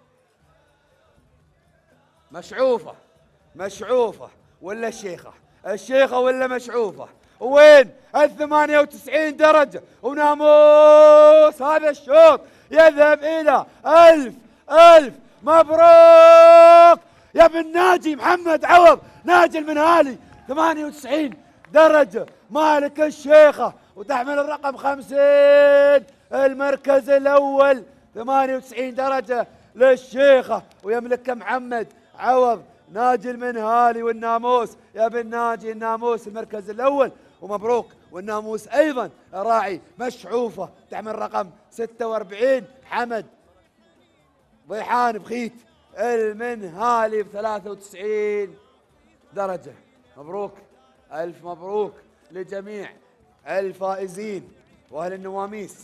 مشعوفة مشعوفة ولا الشيخة؟ الشيخة ولا مشعوفة؟ وين الثمانية وتسعين درجة؟ وناموس هذا الشوط يذهب إلى ألف ألف مبروك يا ابن ناجي محمد عوض ناجي المنهالي، ثمانية وتسعين درجة مالك الشيخة، وتحمل الرقم خمسين. المركز الأول ثمانية وتسعين درجة للشيخة، ويملك محمد عوض ناجي المنهالي، والناموس يا ابن ناجي الناموس المركز الأول، ومبروك. والناموس أيضا راعي مشعوفة تحمل رقم ستة وأربعين حمد ضيحان بخيت المنهالي بثلاثة وتسعين درجة. مبروك ألف مبروك لجميع الفائزين وأهل النواميس.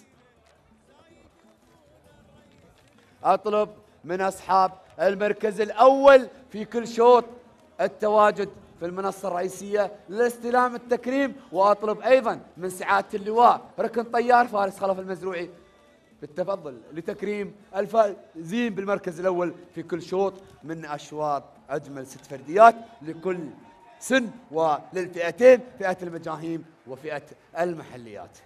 أطلب من أصحاب المركز الأول في كل شوط التواجد في المنصة الرئيسية لاستلام التكريم، وأطلب أيضا من سعادة اللواء ركن طيار فارس خلف المزروعي بالتفضل لتكريم الفائزين بالمركز الأول في كل شوط من أشواط أجمل ست فرديات لكل سن وللفئتين، فئة المجاهيم وفئة المحليات.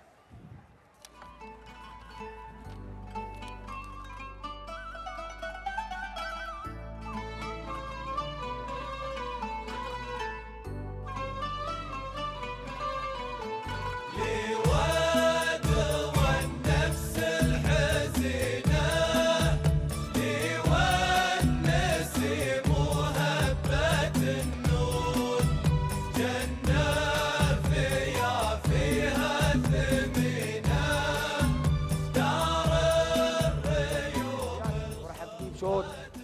شوط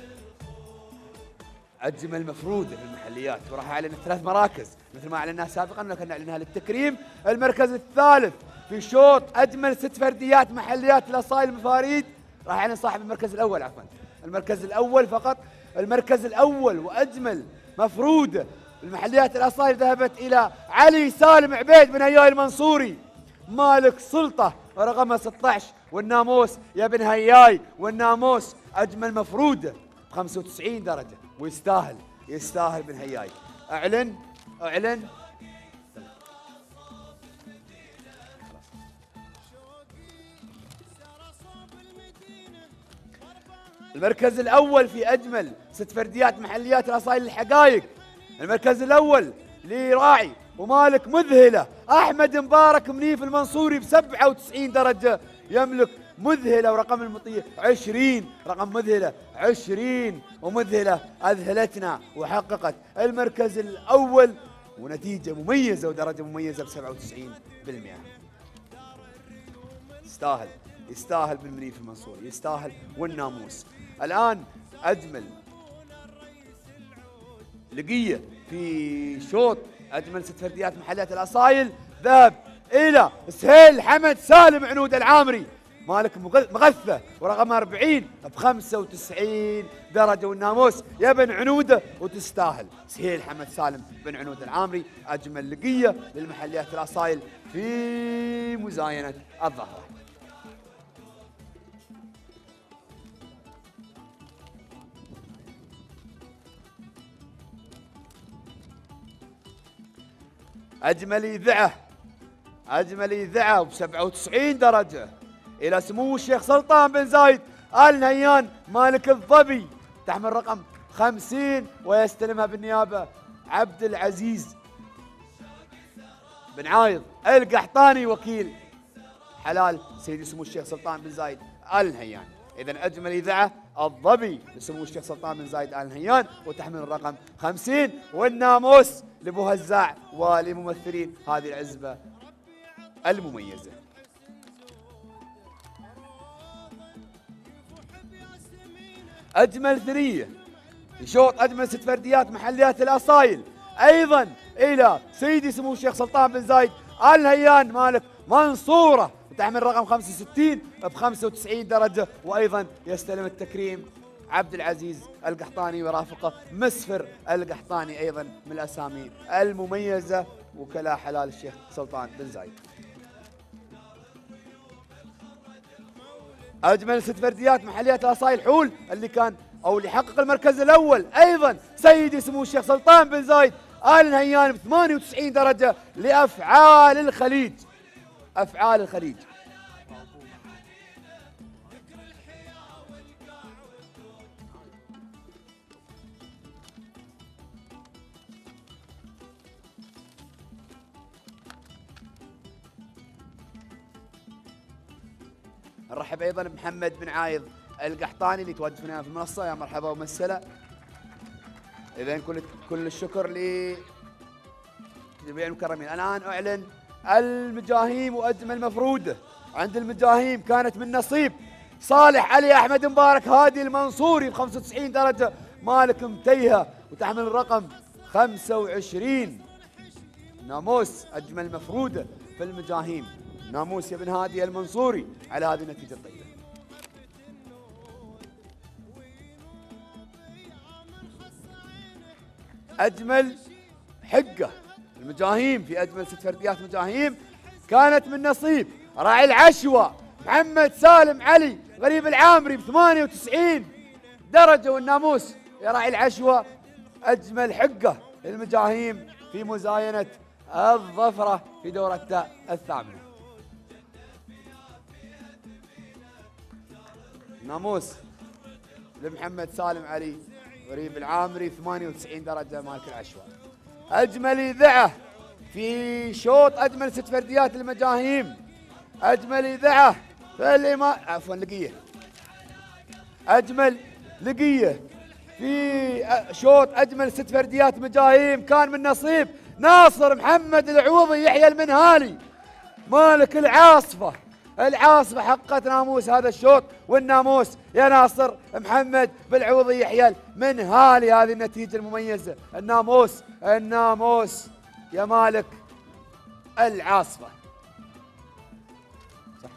أجمل مفرودة في المحليات، وراح أعلن ثلاث مراكز مثل ما أعلناها سابقا، لكن نعلنها للتكريم. المركز الثالث في شوط أجمل ست فرديات محليات الأصايل المفاريد، راح أعلن صاحب المركز الأول عفوا المركز الأول فقط. المركز الأول وأجمل مفرودة المحليات الأصايل ذهبت إلى علي سالم عبيد بن هياي المنصوري مالك سلطة ورقمها ستة عشر، والناموس يا بن هياي، والناموس أجمل مفرودة ب خمسة وتسعين درجة، ويستاهل يستاهل بن هياي. أعلن أعلن المركز الأول في أجمل ست فرديات محليات الأصايل الحقايق. المركز الأول لراعي ومالك مذهلة أحمد مبارك منيف المنصوري ب سبعة وتسعين درجة، يملك مذهلة ورقم المطية عشرين، رقم مذهلة عشرين، ومذهلة أذهلتنا وحققت المركز الأول ونتيجة مميزة ودرجة مميزة ب سبعة وتسعين بالمئة. يستاهل يستاهل بن منيف المنصوري، يستاهل والناموس. الآن أجمل لقية في شوط أجمل ست فرديات محليات الأصايل ذهب إلى سهيل حمد سالم عنود العامري، مالك مغثة ورقم أربعين ب خمسة وتسعين درجة والناموس يا بن عنوده، وتستاهل سهيل حمد سالم بن عنود العامري. أجمل لقية للمحليات الأصايل في مزاينة الظهر. أجمل إذعة أجمل إذعة ب سبعة وتسعين درجة إلى سمو الشيخ سلطان بن زايد آل نهيان مالك الظبي، تحمل رقم خمسين، ويستلمها بالنيابة عبد العزيز بن عايض القحطاني وكيل حلال سيدي سمو الشيخ سلطان بن زايد آل نهيان. إذا أجمل إذاعة الظبي لسمو الشيخ سلطان بن زايد آل نهيان وتحمل الرقم خمسين، والناموس لأبو هزاع ولممثلين هذه العزبة المميزة. أجمل ثنية لشوط أجمل ست فرديات محليات الأصايل أيضا إلى سيدي سمو الشيخ سلطان بن زايد آل نهيان مالك منصورة، وتحمل رقم خمسة وستين ب خمسة وتسعين درجة، وأيضا يستلم التكريم عبد العزيز القحطاني ورافقه مسفر القحطاني، أيضا من الأسامي المميزة وكلاء حلال الشيخ سلطان بن زايد. أجمل ست فرديات محليات الأصايل حول اللي كان أو اللي حقق المركز الأول أيضا سيدي سمو الشيخ سلطان بن زايد آل نهيان ب ثمانية وتسعين درجة لأفعال الخليج. أفعال الخليج. نرحب ايضا بمحمد بن عايض القحطاني اللي يتواجد هنا في المنصه، يا مرحبا ومسهلا. اذا كل كل الشكر ل جميع المكرمين. الان اعلن المجاهيم واجمل مفروده. عند المجاهيم كانت من نصيب صالح علي احمد مبارك هادي المنصوري ب خمسة وتسعين درجه مالك متيهه، وتحمل الرقم خمسة وعشرين. ناموس اجمل مفروده في المجاهيم، ناموس يا بن هادي المنصوري على هذه النتيجة الطيبة. أجمل حقة المجاهيم في أجمل ست فرديات مجاهيم كانت من نصيب راعي العشوة محمد سالم علي غريب العامري ب ثمانية وتسعين درجة، والناموس يا راعي العشوة. أجمل حقة المجاهيم في مزاينة الظفرة في دورة الثامنة. ناموس لمحمد سالم علي غريب العامري ثمانية وتسعين درجة مالك العشوة. أجمل إذاعة في شوط أجمل ست فرديات المجاهيم. أجمل إذاعة في الإمام عفوا لقية. أجمل لقية في شوط أجمل ست فرديات مجاهيم كان من نصيب ناصر محمد العوضي يحيى المنهالي مالك العاصفة. العاصفة حققت ناموس هذا الشوط، والناموس يا ناصر محمد بالعوضي يحيى المنهالي. هذه النتيجة المميزة. الناموس الناموس يا مالك العاصفة. صح.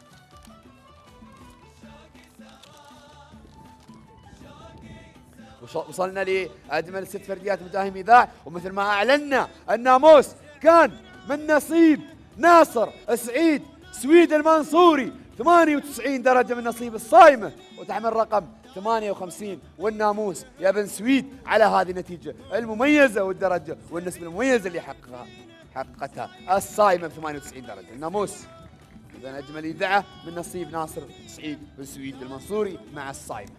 وصلنا لأجمل ست فرديات مجاهيم إذاع، ومثل ما أعلنا الناموس كان من نصيب ناصر سعيد سويد المنصوري ثمانية وتسعين درجة من نصيب الصايمة، وتحمل رقم ثمانية وخمسين. والناموس يا بن سويد على هذه النتيجة المميزة والدرجة والنسبة المميزة اللي حققها حققتها الصايمة ب ثمانية وتسعين درجة. الناموس إذا أجمل إذاعة من نصيب ناصر سعيد بن سويد المنصوري مع الصايمة.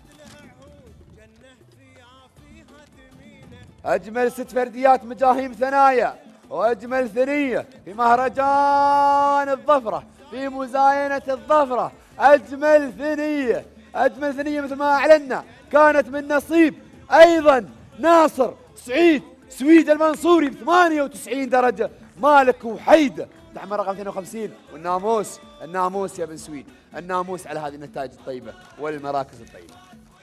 أجمل ست فرديات مجاهيم ثنايا وأجمل ثنية في مهرجان الظفرة في مزاينة الظفرة. أجمل ثنية أجمل ثنية مثل ما أعلنا كانت من نصيب أيضا ناصر سعيد سويد المنصوري ب ثمانية وتسعين درجة، مالك وحيدة تحمل رقم اثنين وخمسين. والناموس الناموس يا ابن سويد، الناموس على هذه النتائج الطيبة والمراكز الطيبة.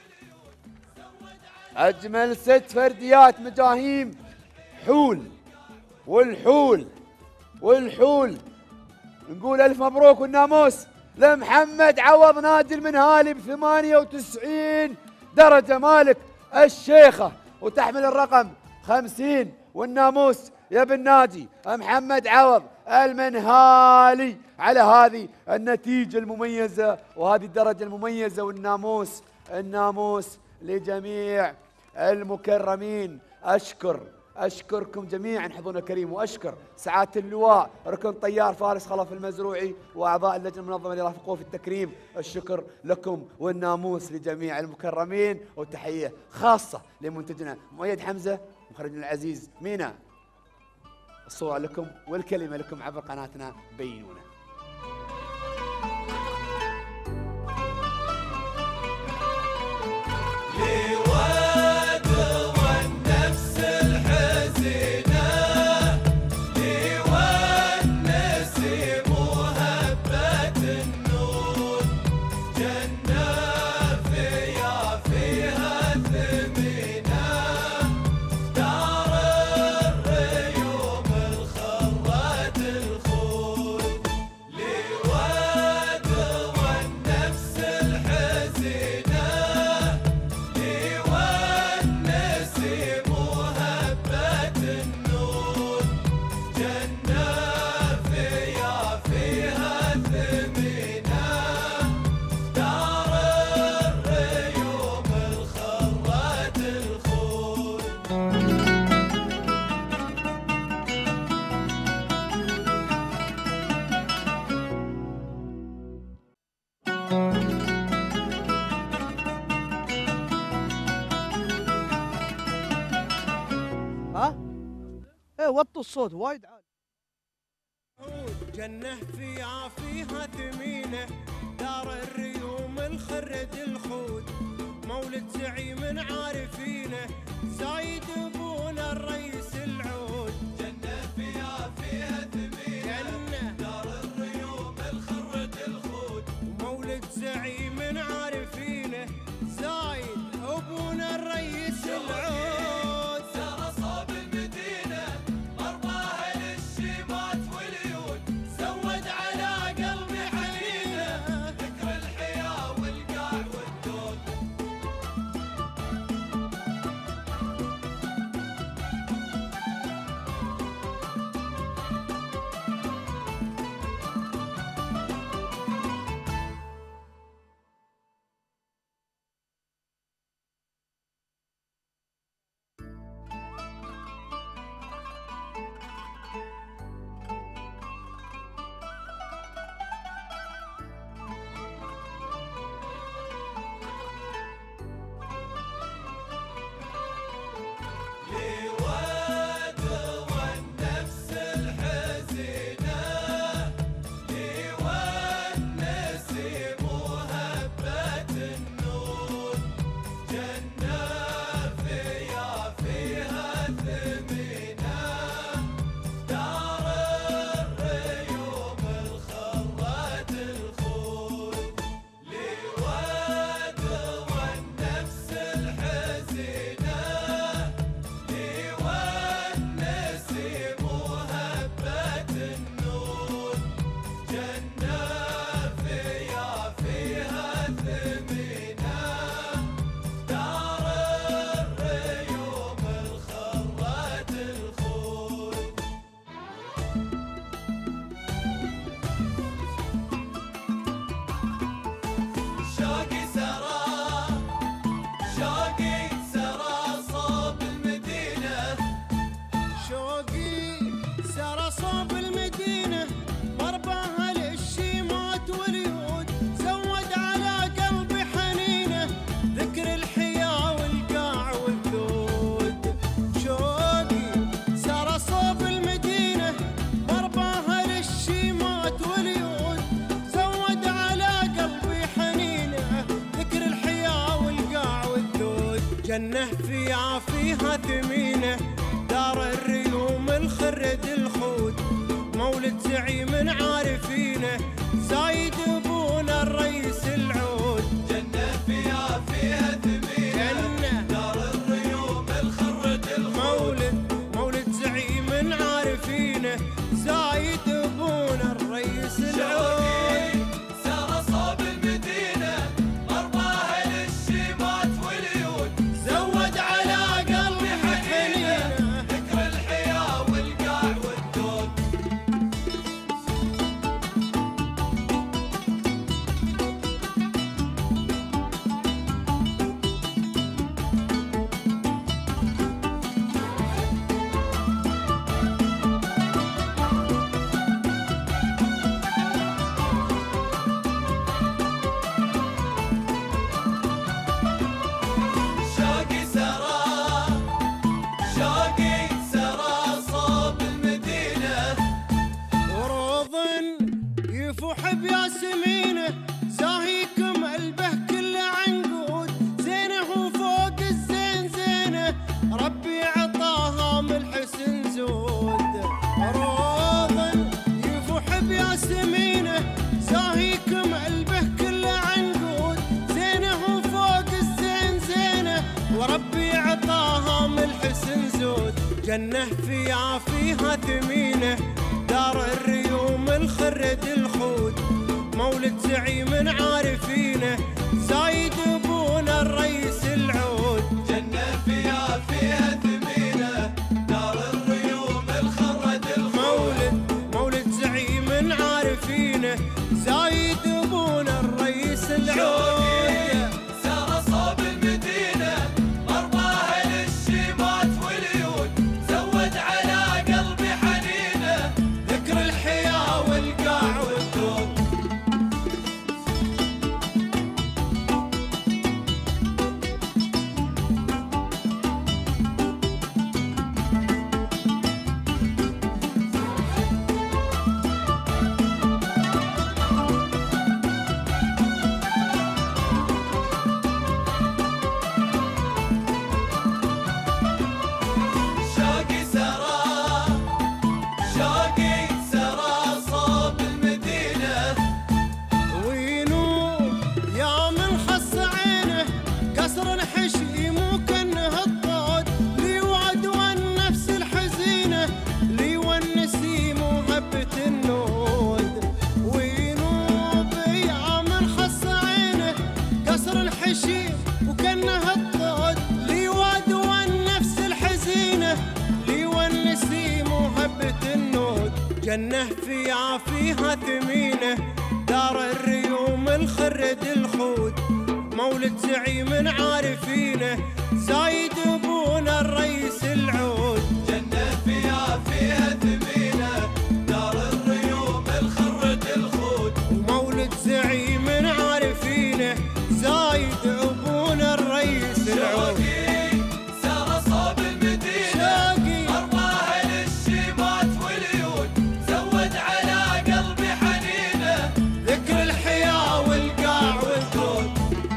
أجمل ست فرديات مجاهيم حول والحول والحول، نقول ألف مبروك والناموس لمحمد عوض نادي المنهالي ب ثمانية وتسعين درجة، مالك الشيخة وتحمل الرقم خمسين. والناموس يا ابن نادي محمد عوض المنهالي على هذه النتيجة المميزة وهذه الدرجة المميزة. والناموس الناموس لجميع المكرمين. أشكر أشكركم جميعا حضورنا الكريم، وأشكر سعادة اللواء ركن طيار فارس خلف المزروعي وأعضاء اللجنة المنظمة اللي رافقوه في التكريم. الشكر لكم والناموس لجميع المكرمين، وتحية خاصة لمنتجنا مؤيد حمزة مخرجنا العزيز مينا. الصورة لكم والكلمة لكم عبر قناتنا بينونا. ها؟ ايه وطوا الصوت وايد عالي. جنة فيها فيها ثمينة، دار الريوم الخرد الخود، مولد زعيم عارفينه، زايد ابونا الرئيس العود. جنة فيها فيها ثمينة، دار الريوم الخرد الخود، مولد زعيم عارفينه، زايد ابونا الرئيس العود. جنة فيها فيها ثمينة، دار مولد زعيم عارفينه زايد ابونا الرئيس العود. جنة فيها فيها ثمينة دار الريوم الخرد الخود. مولد مولد زعيم عارفينه زايد ابونا الرئيس العود. سار صوب المدينة مرضاها للشيمات واليود. زود على قلبي حنينه ذكر الحياة والقاع والدود. شوقي سرى شوقي سرى صوب المدينة. وروض يفوح بياسمينه زاهيكم البه كل عنقود. زينه وفوق الزين زينه ربي عطاها من الحسن زود. روض يفوح بياسمينه زاهيكم البه كل عنقود. زينه وفوق الزين زينه وربي عطاها من الحسن زود. جنة فيها فيها ثمينه دار الريوم الخرد الخود. مولد زعيم عارفينه زايد ابونا الرئيس العود. جنة فيها فيها ثمينة دار الريوم الخرد الخود. مولد مولد زعيم عارفينه زايد ابونا الرئيس العود. سار صوب المدينة مرضاها للشيمات واليود. زود على قلبي حنينة ذكر الحياة والقاع والدود. شوقي سرى شوقي سرى صوب المدينة. وينو يا من خص عينه قصر الحشيم وكنه الطود. لي وعد والنفس الحزينه لي والنسيم وهبة النود. وينو يا من خص عينه قصر الحشيم وكنه الطود. لي وعد والنفس الحزينه لي والنسيم وهبة النود. جنة فيها فيها ثمينه دار الريوم الخرد الخود. مولد زعيم عارفينه زايد ابونا الرئيس العود. جنة فيها فيها ثمينة دار الريوم الخرد الخود. ومولد زعيم عارفينه زايد ابونا الرئيس العود. شوقي سار صوب المدينة شوقي مرضاها للشيمات واليود. زود على قلبي حنينة ذكر الحياة والقاع والدود.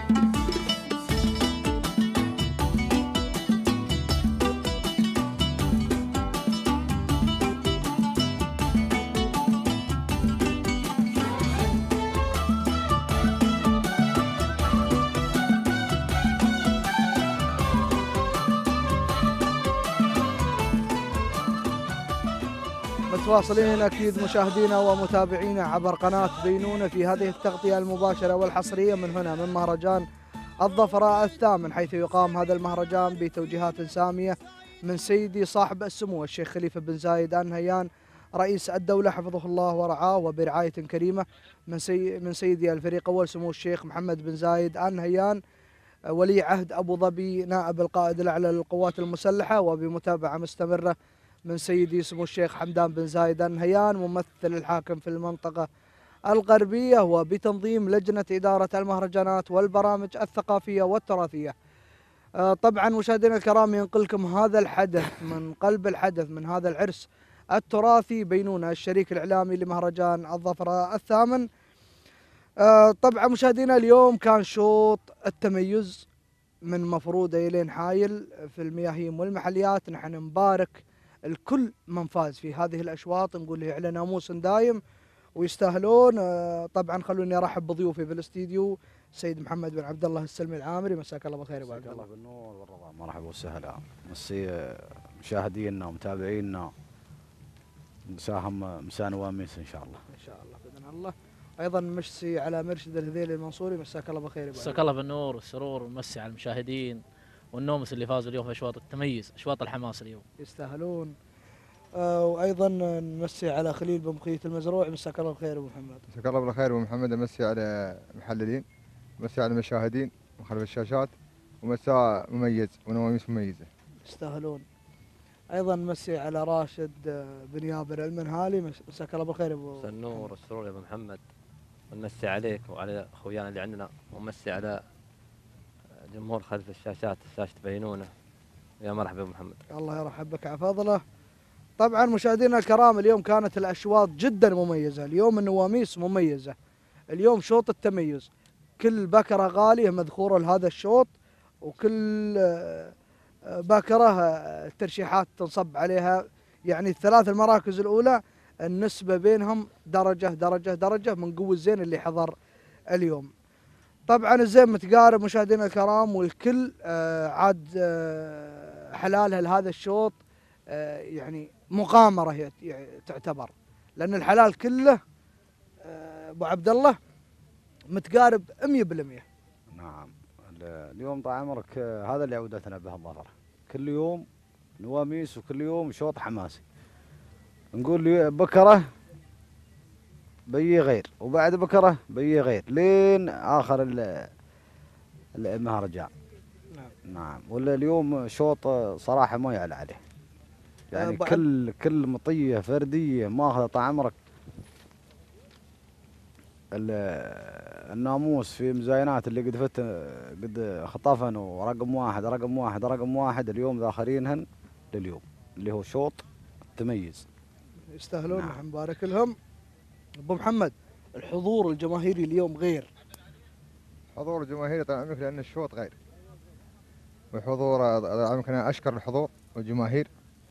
متواصلين أكيد مشاهدينا ومتابعينا عبر قناة بينونة في هذه التغطية المباشرة والحصرية من هنا من مهرجان الظفراء الثامن، حيث يقام هذا المهرجان بتوجيهات سامية من سيدي صاحب السمو الشيخ خليفة بن زايد آل نهيان رئيس الدولة حفظه الله ورعاه، وبرعاية كريمة من سي من سيدي الفريق أول سمو الشيخ محمد بن زايد آل نهيان ولي عهد أبو ظبي نائب القائد الأعلى للقوات المسلحة، وبمتابعة مستمرة من سيدي سمو الشيخ حمدان بن زايد آل نهيان ممثل الحاكم في المنطقة الغربية، وبتنظيم لجنة إدارة المهرجانات والبرامج الثقافية والتراثية. طبعا مشاهدينا الكرام ينقلكم هذا الحدث من قلب الحدث من هذا العرس التراثي بينونة الشريك الإعلامي لمهرجان الظفراء الثامن. طبعا مشاهدينا اليوم كان شوط التميز من مفرودة إلين حايل في المياهيم والمحليات. نحن نبارك الكل من فاز في هذه الاشواط نقول له على ناموس دايم ويستاهلون. آه، طبعا خلوني ارحب بضيوفي في الاستديو السيد محمد بن عبد الله السلمي العامري، مساك الله بالخير ابو عبد مساك الله الله. بالنور والرضا، مرحبا وسهلا. مسي مشاهدينا ومتابعينا، مساهم مساء نواميس ان شاء الله. ان شاء الله باذن الله. ايضا نمسي على مرشد الهذيلي المنصوري، مساك الله بالخير ابو عبد مساك الله بالنور والسرور، ونمسي على المشاهدين والنومس اللي فازوا اليوم في اشواط التميز، اشواط الحماس اليوم. يستاهلون. آه، وايضا نمسي على خليل بن بقيه المزروع، مساك الله بالخير ابو محمد. مساك الله بالخير ابو محمد. امسي على المحللين، امسي على المشاهدين وخلف الشاشات، ومساء مميز ونواميس مميزه. يستاهلون. ايضا نمسي على راشد آه، بن يابر المنهالي، مس- مساك الله بالخير ابو مساء النور والسرور يا ابو محمد، ونمسي عليك وعلى اخويانا اللي عندنا، ونمسي على جمهور خلف الشاشات، شاشه بينونه. يا مرحبا يا ابو محمد. الله يرحبك على فضله. طبعا مشاهدينا الكرام، اليوم كانت الاشواط جدا مميزه، اليوم النواميس مميزه، اليوم شوط التميز، كل بكره غاليه مذخوره لهذا الشوط، وكل آه، آه، بكره آه، الترشيحات تنصب عليها، يعني الثلاث المراكز الاولى النسبه بينهم درجه درجه درجه من قوه الزين اللي حضر اليوم. طبعا الزين متقارب مشاهدينا الكرام، والكل آه، عاد آه، حلالها لهذا الشوط آه، يعني مغامره هي يعني تعتبر، لان الحلال كله آه، ابو عبد الله متقارب مية بالمية. نعم، ال- اليوم طال عمرك آه، هذا اللي عودتنا به الظفر، كل يوم نواميس وكل يوم شوط حماسي. نقول لي بكره بي غير، وبعد بكره بي غير، لين اخر ال- المهرجان. نعم. نعم، ولا اليوم شوط آه، صراحه ما يعلى عليه، يعني بعد- كل كل مطيه فرديه ماخذه طال عمرك ال- الناموس في مزاينات اللي قد فت قد خطفن، ورقم واحد رقم واحد رقم واحد اليوم ذاخرينهن لليوم اللي هو شوط تميز. يستاهلون، نعم. نعم. نبارك لهم. ابو محمد، الحضور الجماهيري اليوم غير. حضور الجماهير طال عمرك لان الشوط غير، والحضور طال عمرك انا اشكر الحضور والجماهير.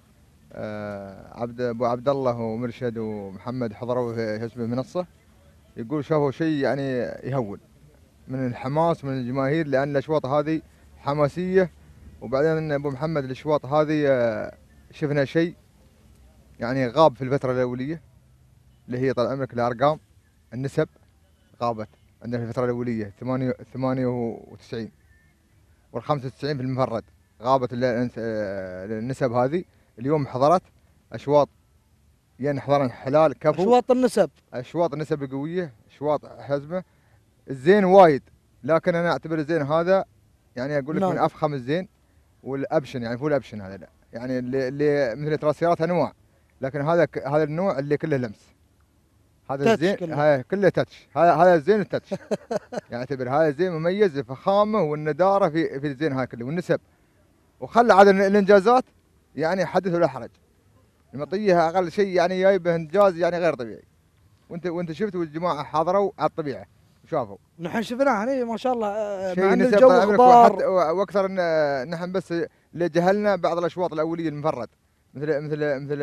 آه، عبد ابو عبد الله ومرشد ومحمد حضروا في شو اسمه المنصه، يقول شافوا شيء يعني يهون من الحماس من الجماهير، لان الاشواط هذه حماسيه. وبعدين ابو محمد الاشواط هذه آه، شفنا شيء يعني غاب في الفتره الاوليه، اللي هي طال عمرك الارقام النسب غابت عندنا في الفتره الاوليه ثمانية ثمانية وتسعين والخمسة وتسعين في المفرد، غابت ال- آه، النسب هذه. اليوم حضرت اشواط، يعني حضرنا حلال كفو، اشواط النسب. اشواط نسب قويه، اشواط حزمه. الزين وايد، لكن انا اعتبر الزين هذا يعني اقول لك من نعم. افخم الزين والابشن، يعني فول ابشن هذا، لا يعني اللي, اللي مثل تراسيرات انواع، لكن هذا ك- هذا النوع اللي كله لمس. هذا تاتش الزين كله. هذا كله تاتش، هذا هذا الزين التاتش. يعني اعتبر هذا الزين مميز، الفخامه والنداره في في الزين هذا كله والنسب. وخلى عدد الانجازات يعني حدث ولا حرج. المطيه اقل شيء يعني جايبه انجاز يعني غير طبيعي. وانت وانت شفت والجماعه حضروا على الطبيعه وشافوا نحن شفناها هنا ما شاء الله، آه، شيء مع ان نسب الجو طال عمرك، غبار. وحتى واكثر ان نحن بس اللي جهلنا بعض الاشواط الاوليه المفرد، مثل مثل مثل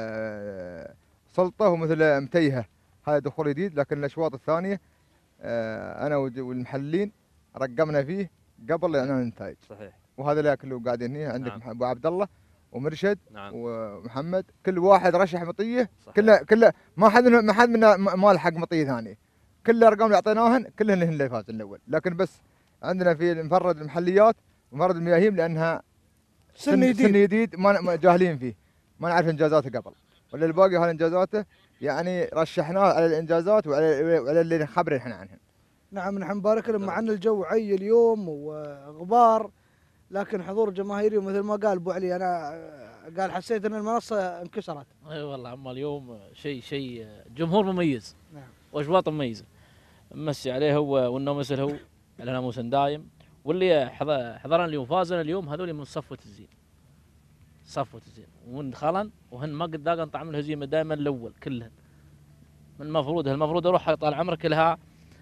آه، سلطه ومثل متيهه، هذا دخول جديد. لكن الاشواط الثانيه آه، انا والج- والمحللين رقمنا فيه قبل اعلان النتائج، صحيح. وهذا لا كله قاعدين هنا عندك نعم. نعم. ابو عبد الله ومرشد نعم. ومحمد، كل واحد رشح مطيه، صحيح. كله كله ما حد من- ما حد منا ما لحق مطيه ثانيه، كل الارقام اللي اعطيناهن كلهن هن اللي فاز الاول. لكن بس عندنا في المفرد المحليات ومفرد المياهيم، لانها سن جديد. سن جديد ما ما جاهلين فيه، ما نعرف انجازاته قبل، ولا الباقي هذا انجازاته يعني رشحناه على الانجازات وعلى وعلى اللي نخبر احنا عنهن. نعم، نحن نبارك لهم، مع ان الجو عي اليوم وغبار، لكن حضور جماهيري. ومثل ما قال ابو علي، انا آه، قال حسيت ان المنصه انكسرت. اي والله عم اليوم شيء شيء جمهور مميز. نعم. واشواط مميزه. مسي عليه هو والنومس هو على ناموس دايم، واللي حض- حضرنا اليوم فازنا اليوم هذول من صفوه الزين. صفوه الزين ومن خلن وهن ما قد ذاقن طعم الهزيمه دائما الاول كلهن. من المفروض المفروض اروح طال عمرك لها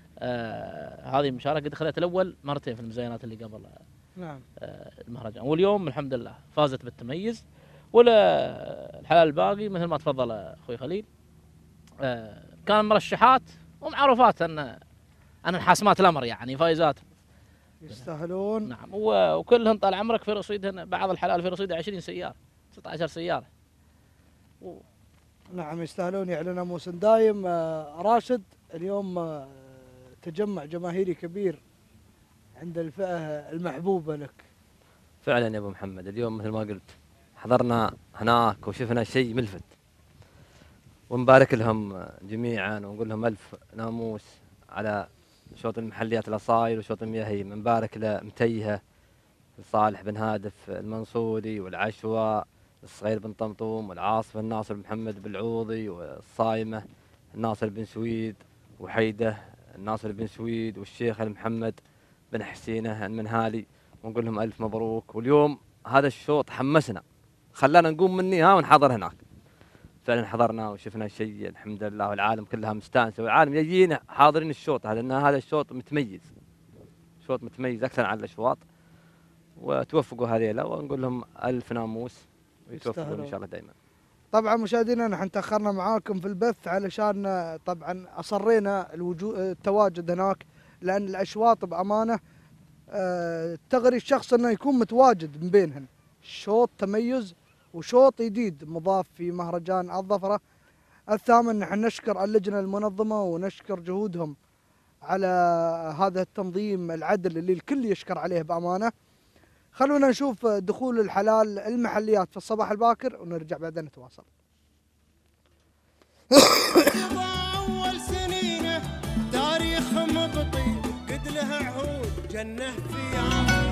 آه هذه المشاركه قد خذت الاول مرتين في المزاينات اللي قبل نعم. آه المهرجان، واليوم الحمد لله فازت بالتميز. ولا الحلال الباقي مثل ما تفضل اخوي خليل آه كان مرشحات ومعروفات ان ان حاسمات الامر يعني فايزات يستاهلون. نعم وكلهم طال عمرك في رصيدهن بعض الحلال في رصيده عشرين سياره ستة عشر سياره و... نعم يستاهلون يعلن موسم دايم. آه راشد اليوم آه تجمع جماهيري كبير عند الفئه المحبوبه لك. فعلا يا ابو محمد اليوم مثل ما قلت حضرنا هناك وشفنا شيء ملفت، ونبارك لهم جميعا ونقول لهم الف ناموس على شوط المحليات الاصايل وشوط المياهيم. نبارك لمتيهه صالح بن هادف المنصوري والعشواء الصغير بن طمطوم والعاصف الناصر محمد بالعوضي والصايمه الناصر بن سويد وحيده الناصر بن سويد والشيخ محمد بن حسينه المنهالي، ونقول لهم الف مبروك. واليوم هذا الشوط حمسنا خلانا نقوم مني ها ونحضر هناك. فعلا حضرنا وشفنا شيء الحمد لله والعالم كلها مستانسه والعالم يجينا حاضرين الشوط هذا لان هذا الشوط متميز شوط متميز اكثر عن الاشواط. وتوفقوا هذيلا ونقول لهم الف ناموس ويتوفقوا ان شاء الله دائما. طبعا مشاهدينا نحن تاخرنا معاكم في البث علشان طبعا اصرينا الوجود التواجد هناك لان الاشواط بامانه أه تغري الشخص انه يكون متواجد من بينهن. شوط تميز وشوط جديد مضاف في مهرجان الظفره الثامن. نحن نشكر اللجنه المنظمه ونشكر جهودهم على هذا التنظيم العدل اللي الكل يشكر عليه بامانه. خلونا نشوف دخول الحلال المحليات في الصباح الباكر ونرجع بعدين نتواصل. أول سنينه تاريخ مبطي قد له عهود جنه في عام.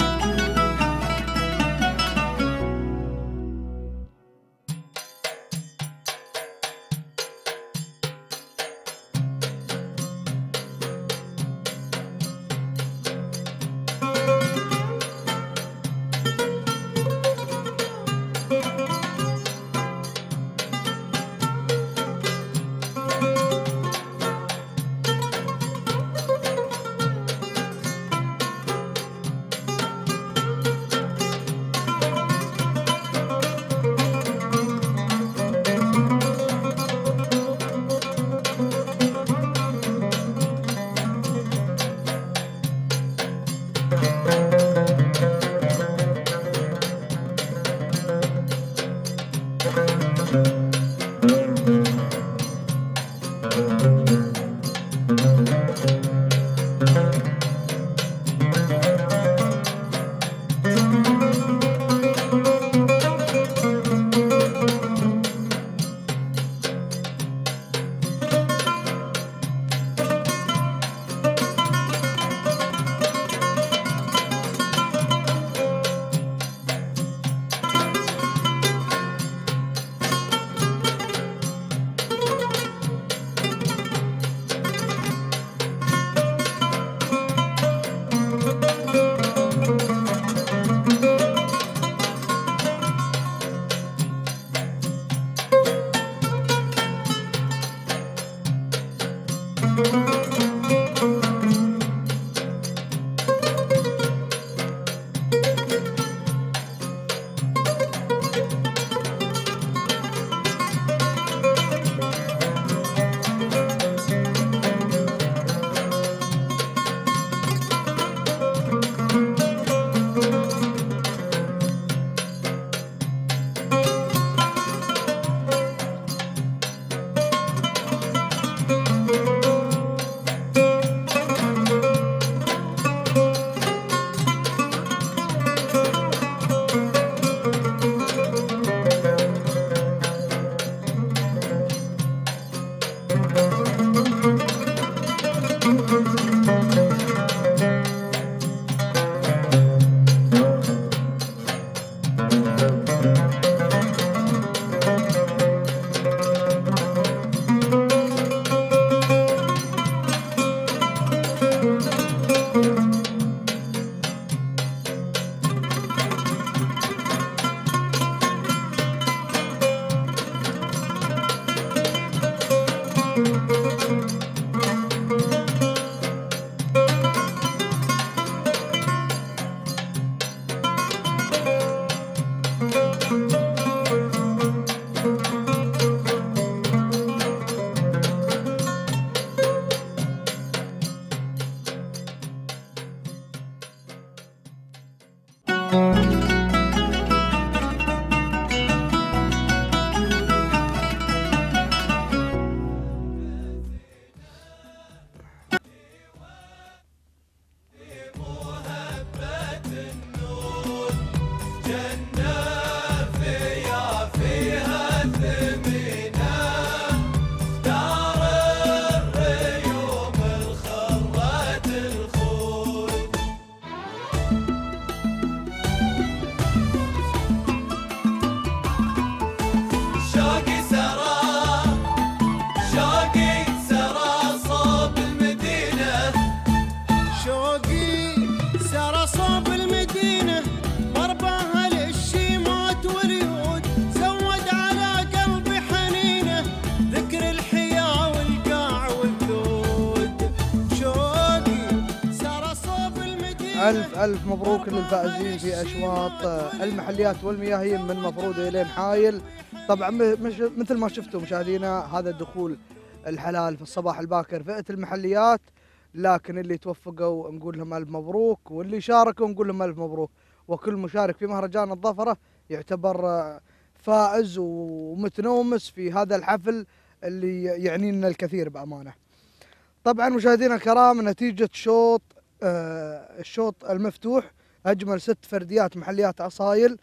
ألف ألف مبروك للفائزين في أشواط المحليات والمياهين من مفروضة إلين حايل. طبعا مش مثل ما شفتوا مشاهدينا هذا الدخول الحلال في الصباح الباكر فئة المحليات، لكن اللي توفقوا نقول لهم ألف مبروك، واللي شاركوا نقول لهم ألف مبروك. وكل مشارك في مهرجان الظفرة يعتبر فائز ومتنومس في هذا الحفل اللي يعني لنا الكثير بأمانة. طبعا مشاهدينا الكرام نتيجة شوط آه الشوط المفتوح أجمل ست فرديات محليات أصايل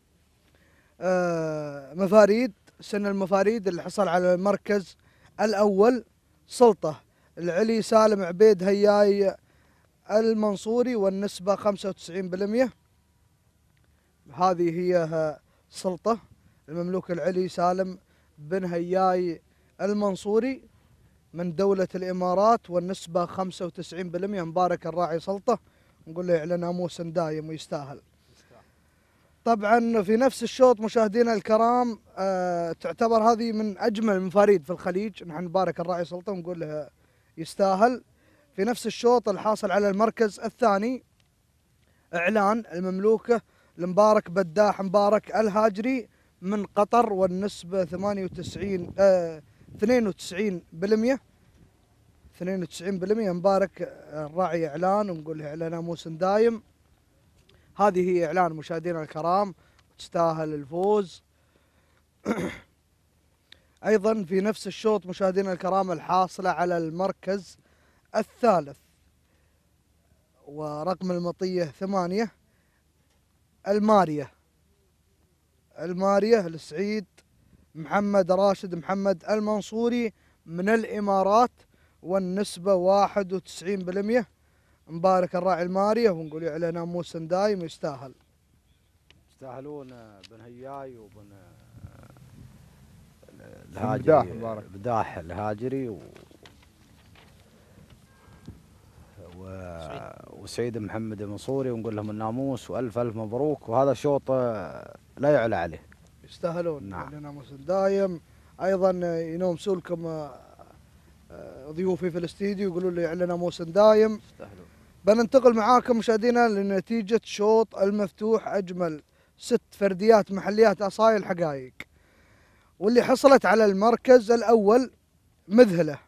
آه مفاريد سن المفاريد اللي حصل على المركز الأول سلطة العلي سالم عبيد هياي المنصوري والنسبة خمسة وتسعين بالمئة. هذه هي سلطة المملوك العلي سالم بن هياي المنصوري من دولة الإمارات والنسبة خمسة وتسعين بالمئة. مبارك الراعي سلطة، نقول له على ناموس دايم ويستاهل. طبعا في نفس الشوط مشاهدينا الكرام آه تعتبر هذه من أجمل المفاريد في الخليج، نحن نبارك الراعي سلطة ونقول له يستاهل. في نفس الشوط الحاصل على المركز الثاني إعلان المملوكة المبارك بداح مبارك الهاجري من قطر والنسبة ثمانية وتسعين آه اثنين وتسعين بالمئة. اثنين وتسعين بالمئة مبارك الراعي إعلان ونقول له على ناموس دايم. هذه هي إعلان مشاهدينا الكرام تستاهل الفوز. أيضا في نفس الشوط مشاهدينا الكرام الحاصلة على المركز الثالث ورقم المطية ثمانية المارية المارية السعيد محمد راشد محمد المنصوري من الإمارات والنسبة واحد وتسعين بالمئة. مبارك الراعي المارية ونقول على ناموس دايم يستاهل. يستاهلون بن هياي وبن الهاجري بداح بداح الهاجري و... و... وسعيد محمد المنصوري ونقول لهم الناموس والف الف مبروك. وهذا شوط لا يعلى عليه يستاهلون. نعم. ناموس دايم. ايضا ينومسوا لكم ضيوفي في الاستديو يقولوا لي على ناموس دايم. يستاهلون. بننتقل معاكم مشاهدينا لنتيجة شوط المفتوح أجمل ست فرديات محليات أصايل حقائق، واللي حصلت على المركز الأول مذهلة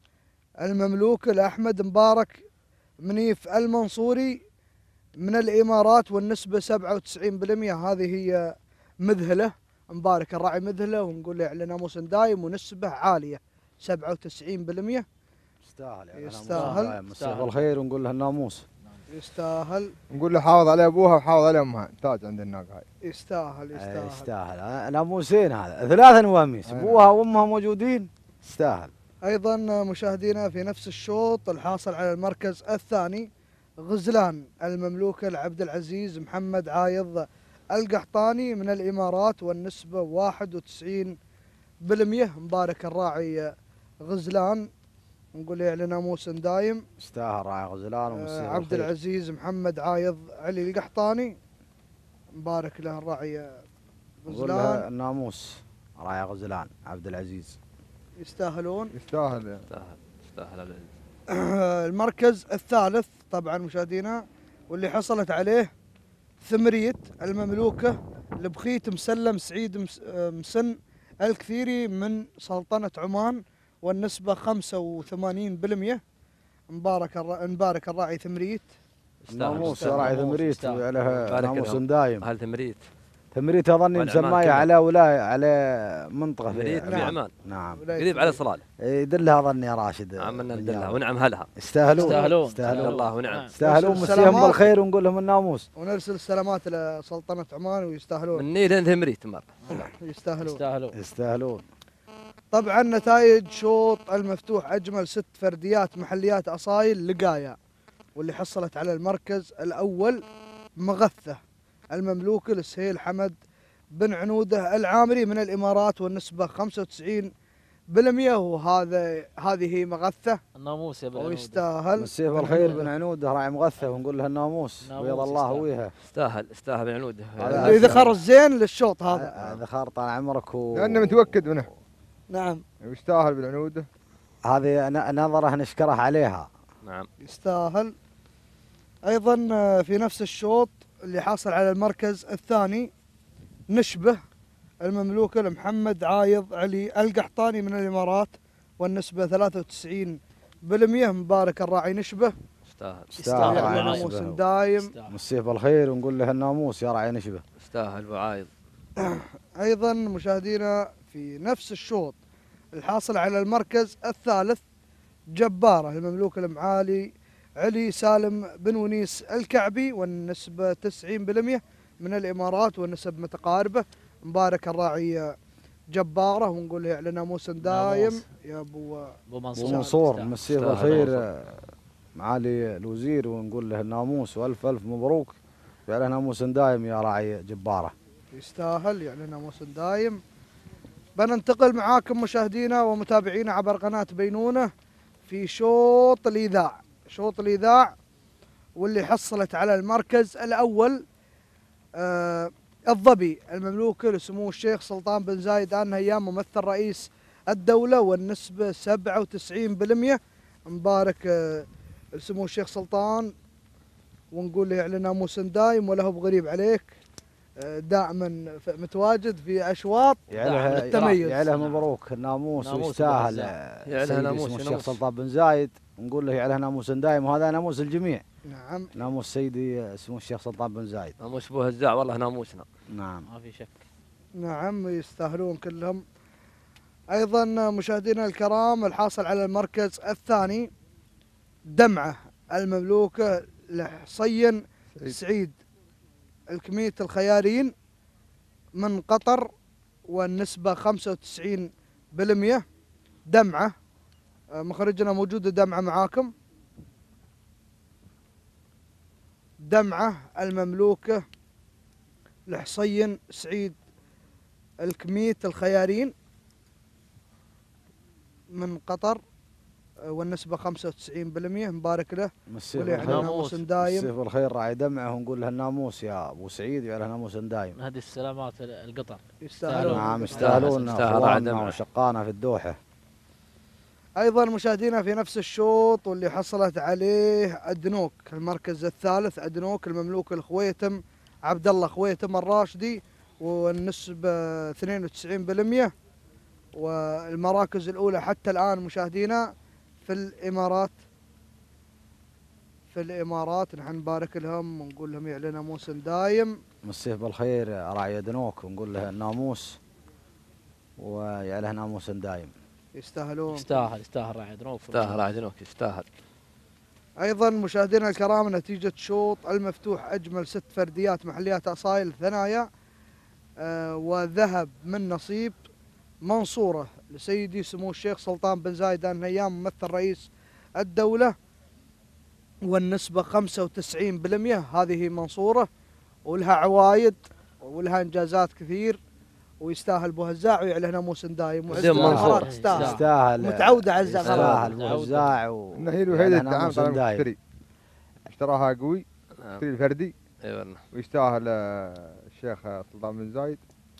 المملوك لأحمد مبارك منيف المنصوري من الإمارات والنسبة سبعة وتسعين بالمئة. هذه هي مذهلة مبارك الراعي مذهلة ونقول له على ناموس دايم ونسبة عالية سبعة وتسعين بالمئة. يستاهل يعني يستاهل. مساء بالخير ونقول له الناموس يستاهل. نقول له حافظ على ابوها وحافظ على امها، تاج عند الناقه هاي. يستاهل يستاهل يستاهل ناموسين هذا ثلاثة نواميس أيه. ابوها وامها موجودين يستاهل. ايضا مشاهدينا في نفس الشوط الحاصل على المركز الثاني غزلان المملوكة لعبد العزيز محمد عايض القحطاني من الامارات والنسبة واحد وتسعين بالمئة. مبارك الراعي غزلان نقول له على ناموس دايم. يستاهل راعي غزلان ومسير آه عبد العزيز محمد عايض علي القحطاني مبارك له الراعي غزلان. الناموس راعي غزلان عبد العزيز يستاهلون. يستاهل يعني. يستاهل يستاهل. المركز الثالث طبعا مشاهدينا واللي حصلت عليه ثمرية المملوكة لبخيت مسلم سعيد مسن الكثيري من سلطنة عمان والنسبة خمسة وثمانين بالمئة. مبارك الر... مبارك الراعي ثمريت. ناموس راعي ثمريت على ناموس دايم. هل ثمريت ثمريت اظني مسمايه على ولايه على منطقه ثمريت في عمان. نعم قريب على صلال. يدلها اظني يا راشد. عملنا ندلها ونعم هلها. يستاهلون يستاهلون يستاهلون الله ونعم. يستاهلون مسيهم بالخير ونقول لهم الناموس. ونرسل السلامات لسلطنة عمان ويستاهلون. من نيل ثمريت مره. يستاهلون. يستاهلون. يستاهلون. طبعا نتائج شوط المفتوح اجمل ست فرديات محليات اصايل لقايا واللي حصلت على المركز الاول مغثة المملوك لسهيل حمد بن عنوده العامري من الامارات والنسبة خمسة وتسعين بالمئة. وهذا هذه هي مغثة الناموس يا بن ويستاهل. مسيه بالخير بن عنوده راعي مغثة ونقول له الناموس بيض الله ويها. يستاهل يستاهل بن عنوده. ذخر الزين للشوط هذا. ذخر طال عمرك و... لانه متوكد منه. نعم. ويستاهل بالعنوده. هذه نظره نشكره عليها. نعم. يستاهل. ايضا آه، في نفس الشوط اللي حاصل على المركز الثاني نشبه المملوكه لمحمد عايض علي القحطاني من الامارات، والنسبه ثلاثة وتسعين بالمئة. مبارك الراعي نشبه، يستاهل يستاهل راعي على نشبه. ناموس دايم. يستاهل. مسيه بالخير ونقول له الناموس يا راعي نشبه. يستاهل ابو عايض. ايضا مشاهدينا في نفس الشوط الحاصل على المركز الثالث جباره المملوك المعالي علي سالم بن ونيس الكعبي، والنسبه تسعين بالمئة من الامارات، والنسب متقاربه. مبارك الراعي جباره، ونقول له على ناموس دايم ناموس. يا ابو ابو ابو منصور منصور يستاهل. مسيه يستاهل بالخير منصور. آه، معالي الوزير، ونقول له الناموس والف الف مبروك، وعلى ناموس دايم يا راعي جباره. يستاهل يعني ناموس دايم. بننتقل معاكم مشاهدينا ومتابعينا عبر قناة بينونة في شوط الإذاع، شوط الإذاع واللي حصلت على المركز الأول آه الظبي المملوكة لسمو الشيخ سلطان بن زايد آل نهيان ممثل رئيس الدولة، والنسبة سبعة وتسعين بالمئة. مبارك آه لسمو الشيخ سلطان، ونقول له على ناموس دايم وله بغريب عليك، آه، دائما ف- متواجد في اشواط يعلها التميز. يعلها مبروك الناموس، ناموس ويستاهل وبهزاء. آه، يعلها سيدي ناموس، سمو الشيخ ناموس. سلطان بن زايد، ونقول له يعلها ناموس دايم، وهذا ناموس الجميع، نعم ناموس سيدي آه، سمو الشيخ سلطان بن زايد. ناموس ابو هزاع والله ناموسنا. نعم. ما في شك. نعم يستاهلون كلهم. ايضا مشاهدينا الكرام الحاصل على المركز الثاني دمعه المملوكه لحصين سعيد الكميت الخيارين من قطر، والنسبه خمسة وتسعين بالمئة. دمعه آه، مخرجنا موجوده دمعه معاكم. دمعه المملوكه لحصين سعيد الكميت الخيارين من قطر، آه، والنسبة خمسة وتسعين بالمئة. مبارك له مسيه ولي على بالخير، ناموس مسيه دايم. بالخير راعي دمعه، ونقول له الناموس يا ابو سعيد، وعلى ناموس دايم. هذه السلامات القطر. يستاهلون. نعم يستاهلون. يستاهلون يستاهل راعي اخواننا دمعه. وشقانا في الدوحه. ايضا مشاهدينا في نفس الشوط واللي حصلت عليه ادنوك المركز الثالث، ادنوك المملوك الخويتم عبد الله خويتم الراشدي، والنسبة اثنين وتسعين بالمئة. والمراكز الاولى حتى الان مشاهدينا في الامارات، في الامارات نحن نبارك لهم ونقول لهم يعلن ناموس دايم. مسيه بالخير راعي دنوك، ونقول له الناموس ويعله ناموس دايم. يستاهلون. يستاهل يستاهل راعي دنوف. يستاهل راعي دنوك يستاهل. ايضا مشاهدينا الكرام نتيجة شوط المفتوح اجمل ست فرديات محليات اصايل ثنايا، آه وذهب من نصيب منصورة لسيدي سمو الشيخ سلطان بن زايد آل نهيان ممثل رئيس الدولة، والنسبة خمسة وتسعين بالمئة. هذه منصورة ولها عوايد ولها انجازات كثير، ويستاهل ابو هزاع ويعلى ناموس دايم، وعز زين منصورة. الزغرات تستاهل. يستاهل متعودة على الزغرات. يستاهل وزاع و انه هي الوحيده يعلها التعامل ناموس طال دايم. المشتري اشتراها قوي، نعم. اشتري الفردي، اي والله. ويستاهل آه، الشيخ سلطان بن زايد.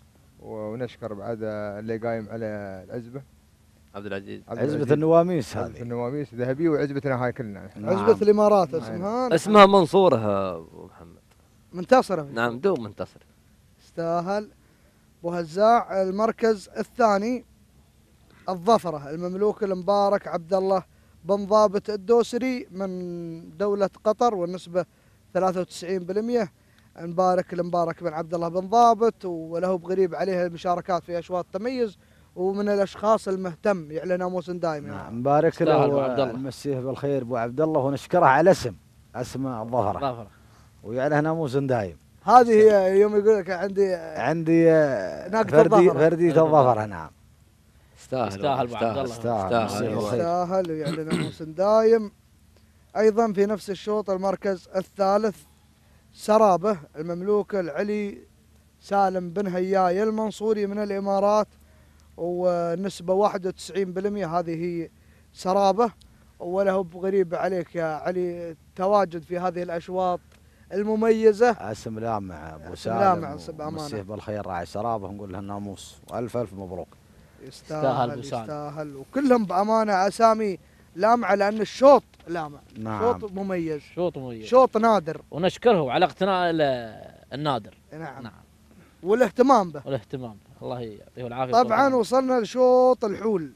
ونشكر بعد آه، اللي قايم على العزبه عبد العزيز. عبد عزبة العزيز. النواميس عزبة هذه. النواميس ذهبيه، وعزبتنا هاي كلنا نحن. نعم. عزبة الامارات نعم. اسمها اسمها منصورة ابو محمد. منتصرة. نعم دوم منتصر. يستاهل. ابو هزاع المركز الثاني الظفرة المملوك المبارك عبد الله بن ضابط الدوسري من دولة قطر، والنسبة ثلاثة وتسعين بالمئة. نبارك المبارك بن عبد الله بن ضابط، وله بغريب عليه المشاركات في اشواط تميز، ومن الاشخاص المهتم يعلن ناموس دائما. نعم مبارك يستاهل أبو عبد له الله. نمسيه بالخير ابو عبد الله، ونشكره على اسم اسم الظفره، ظافرة. ويعله ناموس دايم. هذه هي يوم يقول لك عندي عندي آه، ناقة فردي الظفرة. فردية الظفره. نعم يستاهل يستاهل أبو عبد الله. يستاهل. يستاهل والله. يستاهل ويعلن ناموس دايم. ايضا في نفس الشوط المركز الثالث سرابه المملوك العلي سالم بن هياي المنصوري من الامارات، ونسبة واحد وتسعين بالمئة. هذه هي سرابه، وله بغريب عليك يا علي تواجد في هذه الاشواط المميزة. اسم لامع ابو اسم لامع سالم، بأمانة. ومسيه بالخير راعي سرابه، نقول له الناموس والف الف مبروك. يستاهل يستاهل أبو سالم. يستاهل، وكلهم بأمانة أسامي لامعة، لأن الشوط لامع. نعم. شوط مميز، شوط مميز، شوط نادر، ونشكره على اقتناء ال- النادر. نعم نعم. والاهتمام به. والاهتمام، الله يعطيه العافيه. طبعا وصلنا لشوط الحول،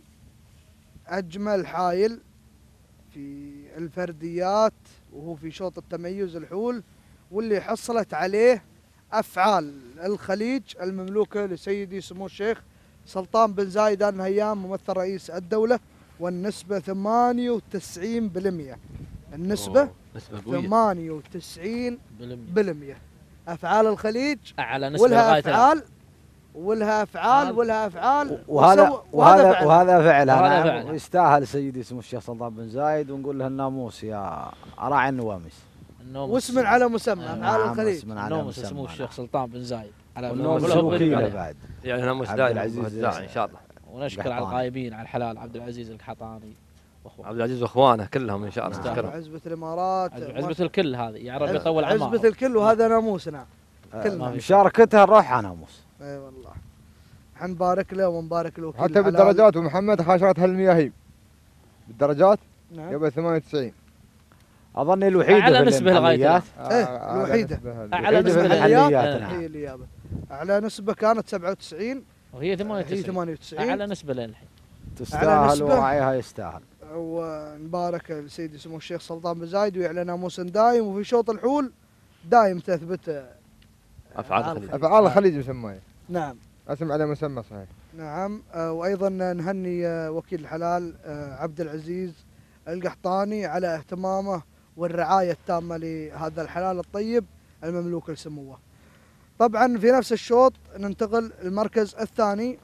اجمل حايل في الفرديات وهو في شوط التميز الحول، واللي حصلت عليه افعال الخليج المملوكه لسيدي سمو الشيخ سلطان بن زايد ال نهيان ممثل رئيس الدوله، والنسبه ثمانية وتسعين بالمئة. النسبه أوه، نسبة قوية. ثمانية وتسعين بالمئة. افعال الخليج اعلى نسبه ولها لغايه افعال ولها افعال ولها افعال وهذا وسو- وهذا فعل. وهذا فعلها. وهذا نعم. فعلها. ويستاهل سيدي سمو الشيخ سلطان بن زايد، ونقول له الناموس يا راعي النواميس. النوم واسم على مسمى افعال نعم، الخليج. اسم على النوم مسمى. سمو الشيخ سلطان بن زايد على والنوم كلهم وكيله عليه. بعد. يعني ناموس عبد دائما العزيز مهزاع ان شاء الله. ونشكر على القحطاني. الغايبين على الحلال عبد العزيز القحطاني واخوانه. عبد العزيز واخوانه كلهم ان شاء الله نعم. نشكرهم. عزبة الامارات، عزبة الكل هذه يا رب عز- يطول عمرها. عزبة الكل، وهذا ناموسنا كلنا. ما في مشاركتها نروح على ناموس. اي والله. حنبارك له ونبارك الوكيل حتى الحلال. بالدرجات ومحمد خاشرت هالمياهيم بالدرجات نعم. قبل ثمانية وتسعين. اظن الوحيده أعلى في نسبة لغاية المحليات. إيه، الوحيدة. أعلى الوحيدة في نسبة المحليات. للحليات. نعم. هي اللي جابه. اعلى نسبة كانت سبعة وتسعين، وهي هي ثمانية وتسعين. ثمانية وتسعين. اعلى نسبه للحين. تستاهل نسبة. وراعيها يستاهل. ونبارك لسيدي سمو الشيخ سلطان بن زايد ويعلى ناموس دايم، وفي شوط الحول دايم تثبت افعال الخليج. افعال الخليج مسمى. نعم اسم على مسمى صحيح. نعم. آه، وايضا نهني آه، وكيل الحلال آه، عبد العزيز القحطاني على اهتمامه والرعايه التامه لهذا الحلال الطيب المملوك لسموه. طبعا في نفس الشوط ننتقل المركز الثاني،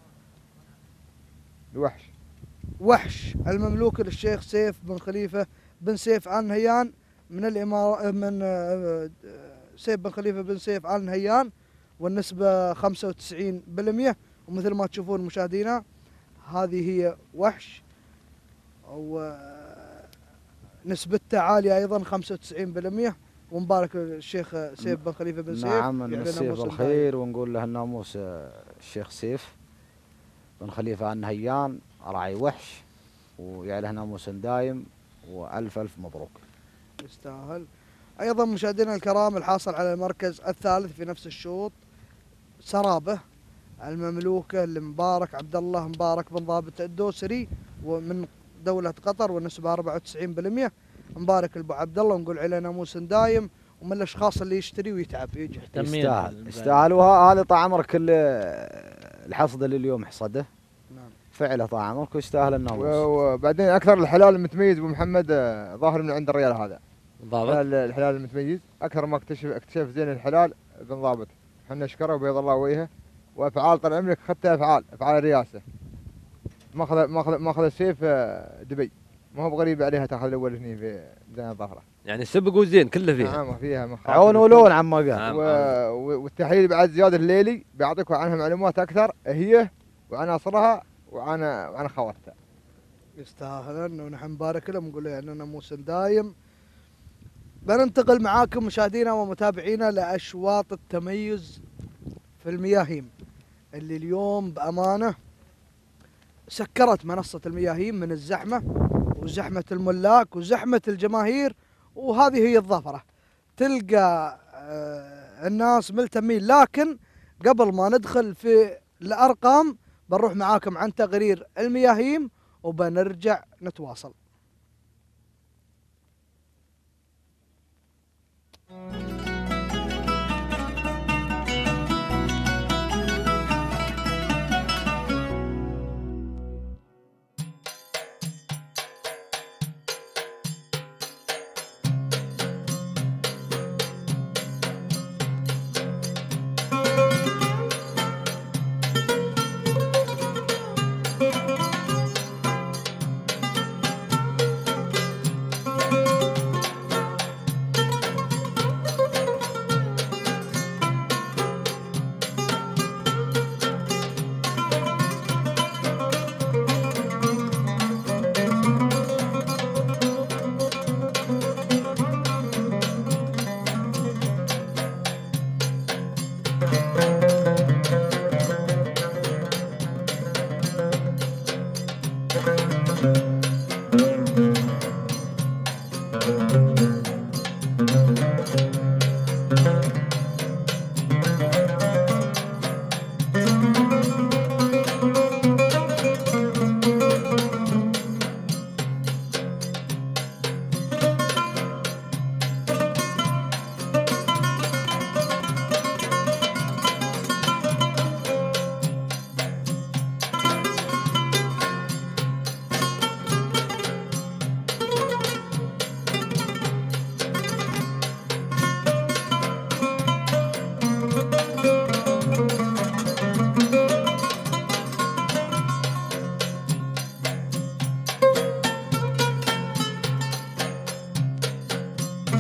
الوحش. وحش المملوك للشيخ سيف بن خليفه بن سيف آل نهيان من الامارة من آه، سيف بن خليفه بن سيف آل نهيان، والنسبه خمسة وتسعين بالمئة. ومثل ما تشوفون مشاهدينا هذه هي وحش، ونسبته عاليه ايضا خمسة وتسعين بالمئة. ومبارك الشيخ سيف بن خليفه بن سيف. نعم، يعلن نمسيه ناموس بالخير ونقول له الناموس آه، الشيخ سيف بن خليفه آل نهيان راعي وحش، ويعله ناموس دايم، والف الف مبروك. يستاهل. ايضا مشاهدينا الكرام الحاصل على المركز الثالث في نفس الشوط سرابه المملوكه لمبارك عبد الله مبارك بن ضابط الدوسري ومن دوله قطر، والنسبه أربعة وتسعين بالمئة. مبارك ابو عبد الله، ونقول عليه ناموس دايم، ومن الاشخاص اللي يشتري ويتعب يجي. يستاهل يستاهل. وهذا طال عمرك كل الحصد اللي اليوم حصده. نعم. فعله طال عمرك ويستاهل الناموس. وبعدين اكثر الحلال المتميز ابو محمد آه، ظاهر من عند الريال هذا. ضابط. الحلال الحلال المتميز اكثر ما اكتشف اكتشف زين الحلال بن ضابط. احنا نشكره وبيض الله وجهه. وافعال طال عمرك اخذتها افعال افعال الرئاسه. ماخذ ماخذ ماخذ السيف آه، دبي. ما هو بغريب عليها تاخذ الاول هني في زين الظهره. يعني سبق وزين كله فيها. نعم فيها مخاطر. عون ولون عما قال. نعم. و... و- والتحليل بعد زياد الليلي بيعطيكم عنها معلومات اكثر هي وعناصرها وعن وعن خواتها. يستاهل، ونحن نبارك لهم ونقول له اننا ناموس دايم. بننتقل معاكم مشاهدينا ومتابعينا لاشواط التميز في المياهيم، اللي اليوم بامانه سكرت منصه المياهيم من الزحمه وزحمه الملاك وزحمه الجماهير، وهذه هي الظفره. تلقى آه، الناس ملتمين، لكن قبل ما ندخل في الارقام بنروح معاكم عن تقرير المياهيم وبنرجع نتواصل.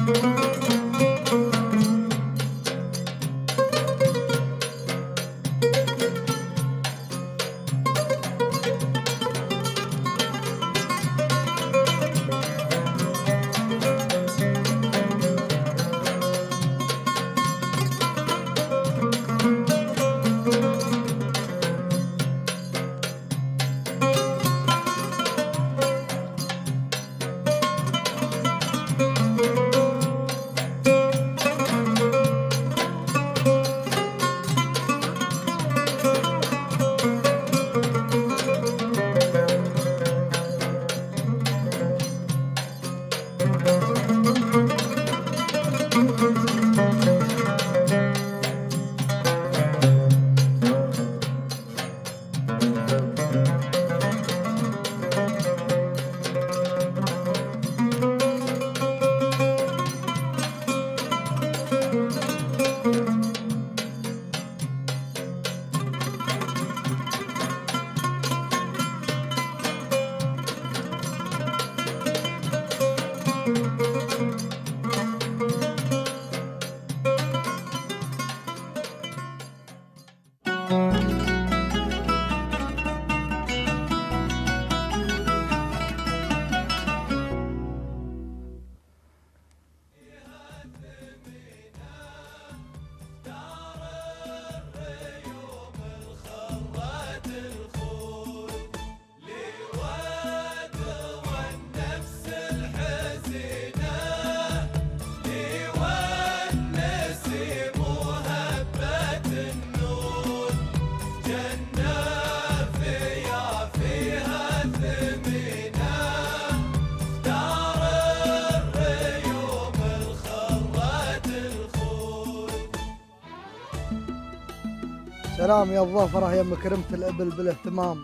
سلام يا الظفرة يا مكرمة الإبل بالاهتمام،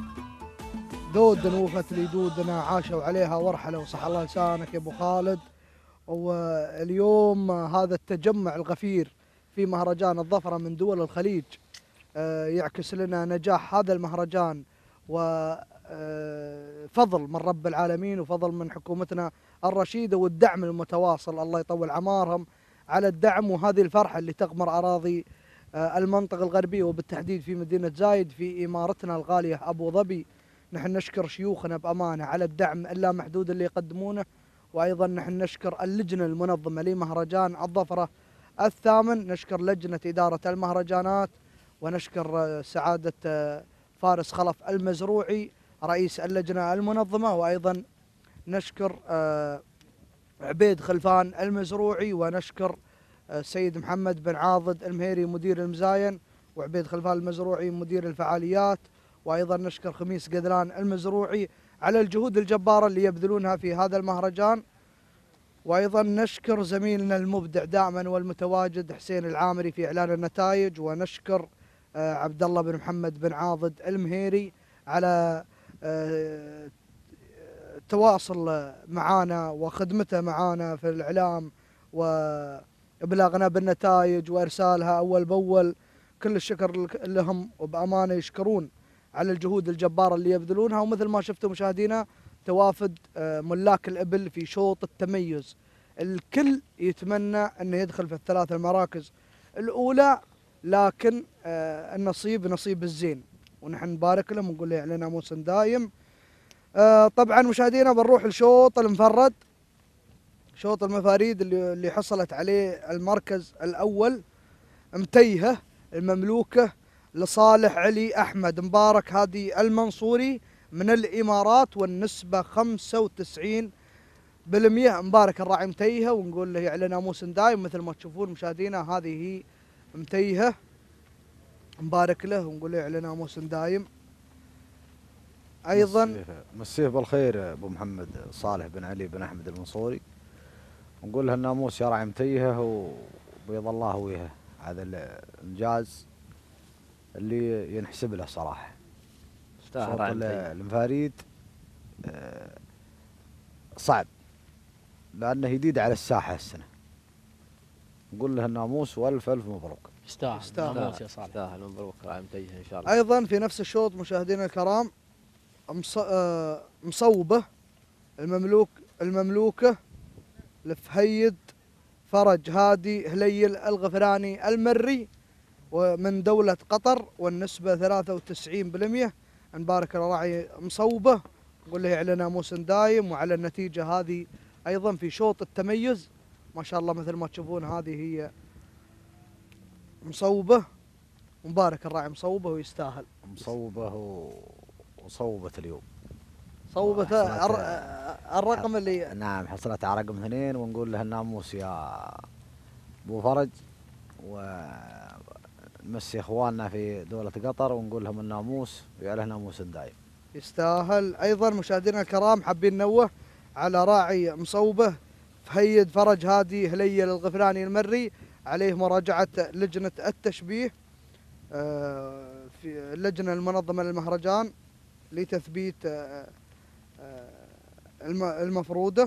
دود نوفت لي دودنا عاشوا عليها ورحلة وصح الله لسانك يا أبو خالد. واليوم هذا التجمع الغفير في مهرجان الظفرة من دول الخليج يعكس لنا نجاح هذا المهرجان وفضل من رب العالمين وفضل من حكومتنا الرشيدة والدعم المتواصل، الله يطول عمارهم على الدعم وهذه الفرحة اللي تغمر أراضي المنطقة الغربية وبالتحديد في مدينة زايد في إمارتنا الغالية أبو ظبي. نحن نشكر شيوخنا بأمانة على الدعم اللامحدود اللي يقدمونه، وأيضا نحن نشكر اللجنة المنظمة لمهرجان الظفرة الثامن، نشكر لجنة إدارة المهرجانات، ونشكر سعادة فارس خلف المزروعي رئيس اللجنة المنظمة، وأيضا نشكر عبيد خلفان المزروعي، ونشكر السيد محمد بن عاضد المهيري مدير المزاين، وعبيد خلفان المزروعي مدير الفعاليات، وأيضا نشكر خميس قدران المزروعي على الجهود الجبارة اللي يبذلونها في هذا المهرجان، وأيضا نشكر زميلنا المبدع دائما والمتواجد حسين العامري في إعلان النتائج، ونشكر عبد الله بن محمد بن عاضد المهيري على التواصل معنا وخدمته معنا في الإعلام وإبلاغنا بالنتائج وإرسالها أول بأول. كل الشكر لهم، وبأمانة يشكرون على الجهود الجبارة اللي يبذلونها. ومثل ما شفتوا مشاهدينا توافد ملاك الإبل في شوط التميز، الكل يتمنى أنه يدخل في الثلاث المراكز الأولى، لكن النصيب نصيب الزين، ونحن نبارك لهم ونقول له علينا موسم دايم. طبعا مشاهدينا بنروح لشوط المفرد، شوط المفاريد اللي اللي حصلت عليه المركز الأول متيهة المملوكة لصالح علي أحمد مبارك هادي المنصوري من الإمارات، والنسبة خمسة وتسعين بالمئة. مبارك الراعي متيهة، ونقول له على ناموس دايم مثل ما تشوفون مشاهدينا، هذه هي متيهة مبارك له ونقول له على ناموس دايم. أيضا مسيه بالخير أبو محمد صالح بن علي بن أحمد المنصوري، ونقول له الناموس يا راعي متيهة وبيض الله وجهه، هذا الإنجاز اللي ينحسب له صراحة. صوت المفاريد صعب لأنه جديد على الساحة السنة، نقول له الناموس والف ألف مبروك. يستاهل الناموس يا صالح، يستاهل مبروك راعي متيهة إن شاء الله. أيضا في نفس الشوط مشاهدينا الكرام مصوبة المملوك المملوكة لفهيد فرج هادي هليل الغفراني المري ومن دولة قطر، والنسبة ثلاثة وتسعين بالمئة. نبارك الراعي مصوبة، نقول له على ناموس دايم وعلى النتيجة هذه أيضا في شوط التميز. ما شاء الله مثل ما تشوفون هذه هي مصوبة، مبارك الراعي مصوبة ويستاهل. مصوبة و- وصوبت اليوم. صوبة حصلت- الر- الرقم اللي نعم حصلت على رقم اثنين، ونقول له الناموس يا ابو فرج، ونمسي اخواننا في دولة قطر ونقول لهم الناموس ويا ناموس دايم. يستاهل. أيضا مشاهدينا الكرام حابين ننوه على راعي مصوبة فهيد فرج هادي هليل الغفراني المري، عليه مراجعة لجنة التشبيه آه، في اللجنة المنظمة للمهرجان لتثبيت آه، آه، الم- المفروضة.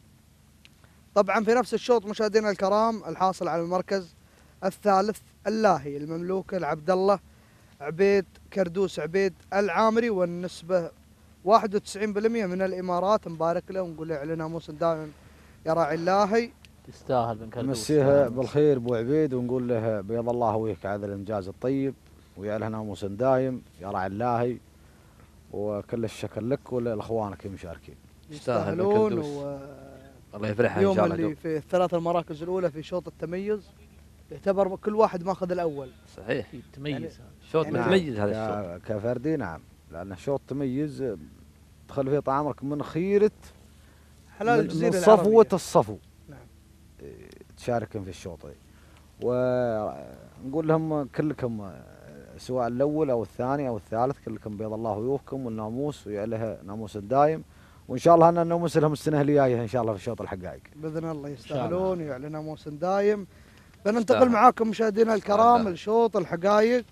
طبعا في نفس الشوط مشاهدينا الكرام الحاصل على المركز الثالث اللاهي المملوك العبد الله عبيد كردوس عبيد العامري، والنسبة واحد وتسعين بالمئة من الإمارات. مبارك له ونقول له على ناموس دائما يا راعي اللاهي. تستاهل بن كردوس. نمسيه بالخير ابو عبيد ونقول له بيض الله وجهك على الانجاز الطيب، ويا له ناموس دايم يا راعي اللاهي، وكل الشكر لك ولاخوانك المشاركين. يستاهل بن يستاهلون. كردوس. و- الله يفرحها ان اليوم شاء الله. اللي دوم. في الثلاث المراكز الأولى في شوط التميز يعتبر كل واحد ماخذ الأول. صحيح، أكيد تميز. شوط يعني- متميز هذا الشوط. ك- كفردي نعم، لان الشوط تميز دخل فيه طال عمرك من خيرة حلال من- الجزيرة من العربية. صفوة الصفو. نعم. إيه، تشاركن في الشوط ذي. ونقول لهم كلكم آه، سواء الاول او الثاني او الثالث كلكم بيض الله وجوهكم، والناموس ويا له ناموس الدايم، وان شاء الله ان الناموس لهم السنه اللي جايه ان شاء الله في الشوط الحقائق. باذن الله الله. يستاهلون ويعلن ناموس دايم. بننتقل يستاهل. معاكم مشاهدينا الكرام يستاهل. لشوط الحقائق.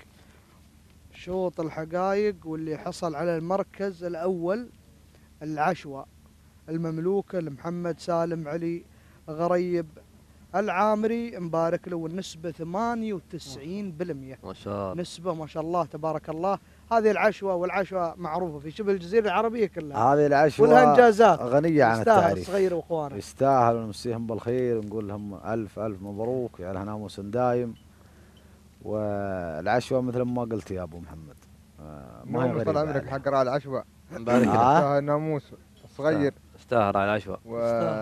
شوط الحقائق واللي حصل على المركز الاول العشوة المملوكه لمحمد سالم علي غريب العامري، مبارك له، والنسبه ثمانية وتسعين بالمئة. ما شاء الله. نسبه ما شاء الله تبارك الله. هذه العشوة، والعشوة معروفه في شبه الجزيره العربيه كلها، هذه العشوة ولها انجازات غنيه عن يستاهل التعريف. الصغير واخوانه. يستاهل ونمسيهم بالخير ونقول لهم الف الف مبروك يا له ناموس دايم. والعشوة مثل ما قلت يا ابو محمد آه، ما هي ناموس طال غريبة عمرك عليه. حق راعي العشوة. مبارك له. آه. يستاهل ناموس صغير استاهل على العشوة. و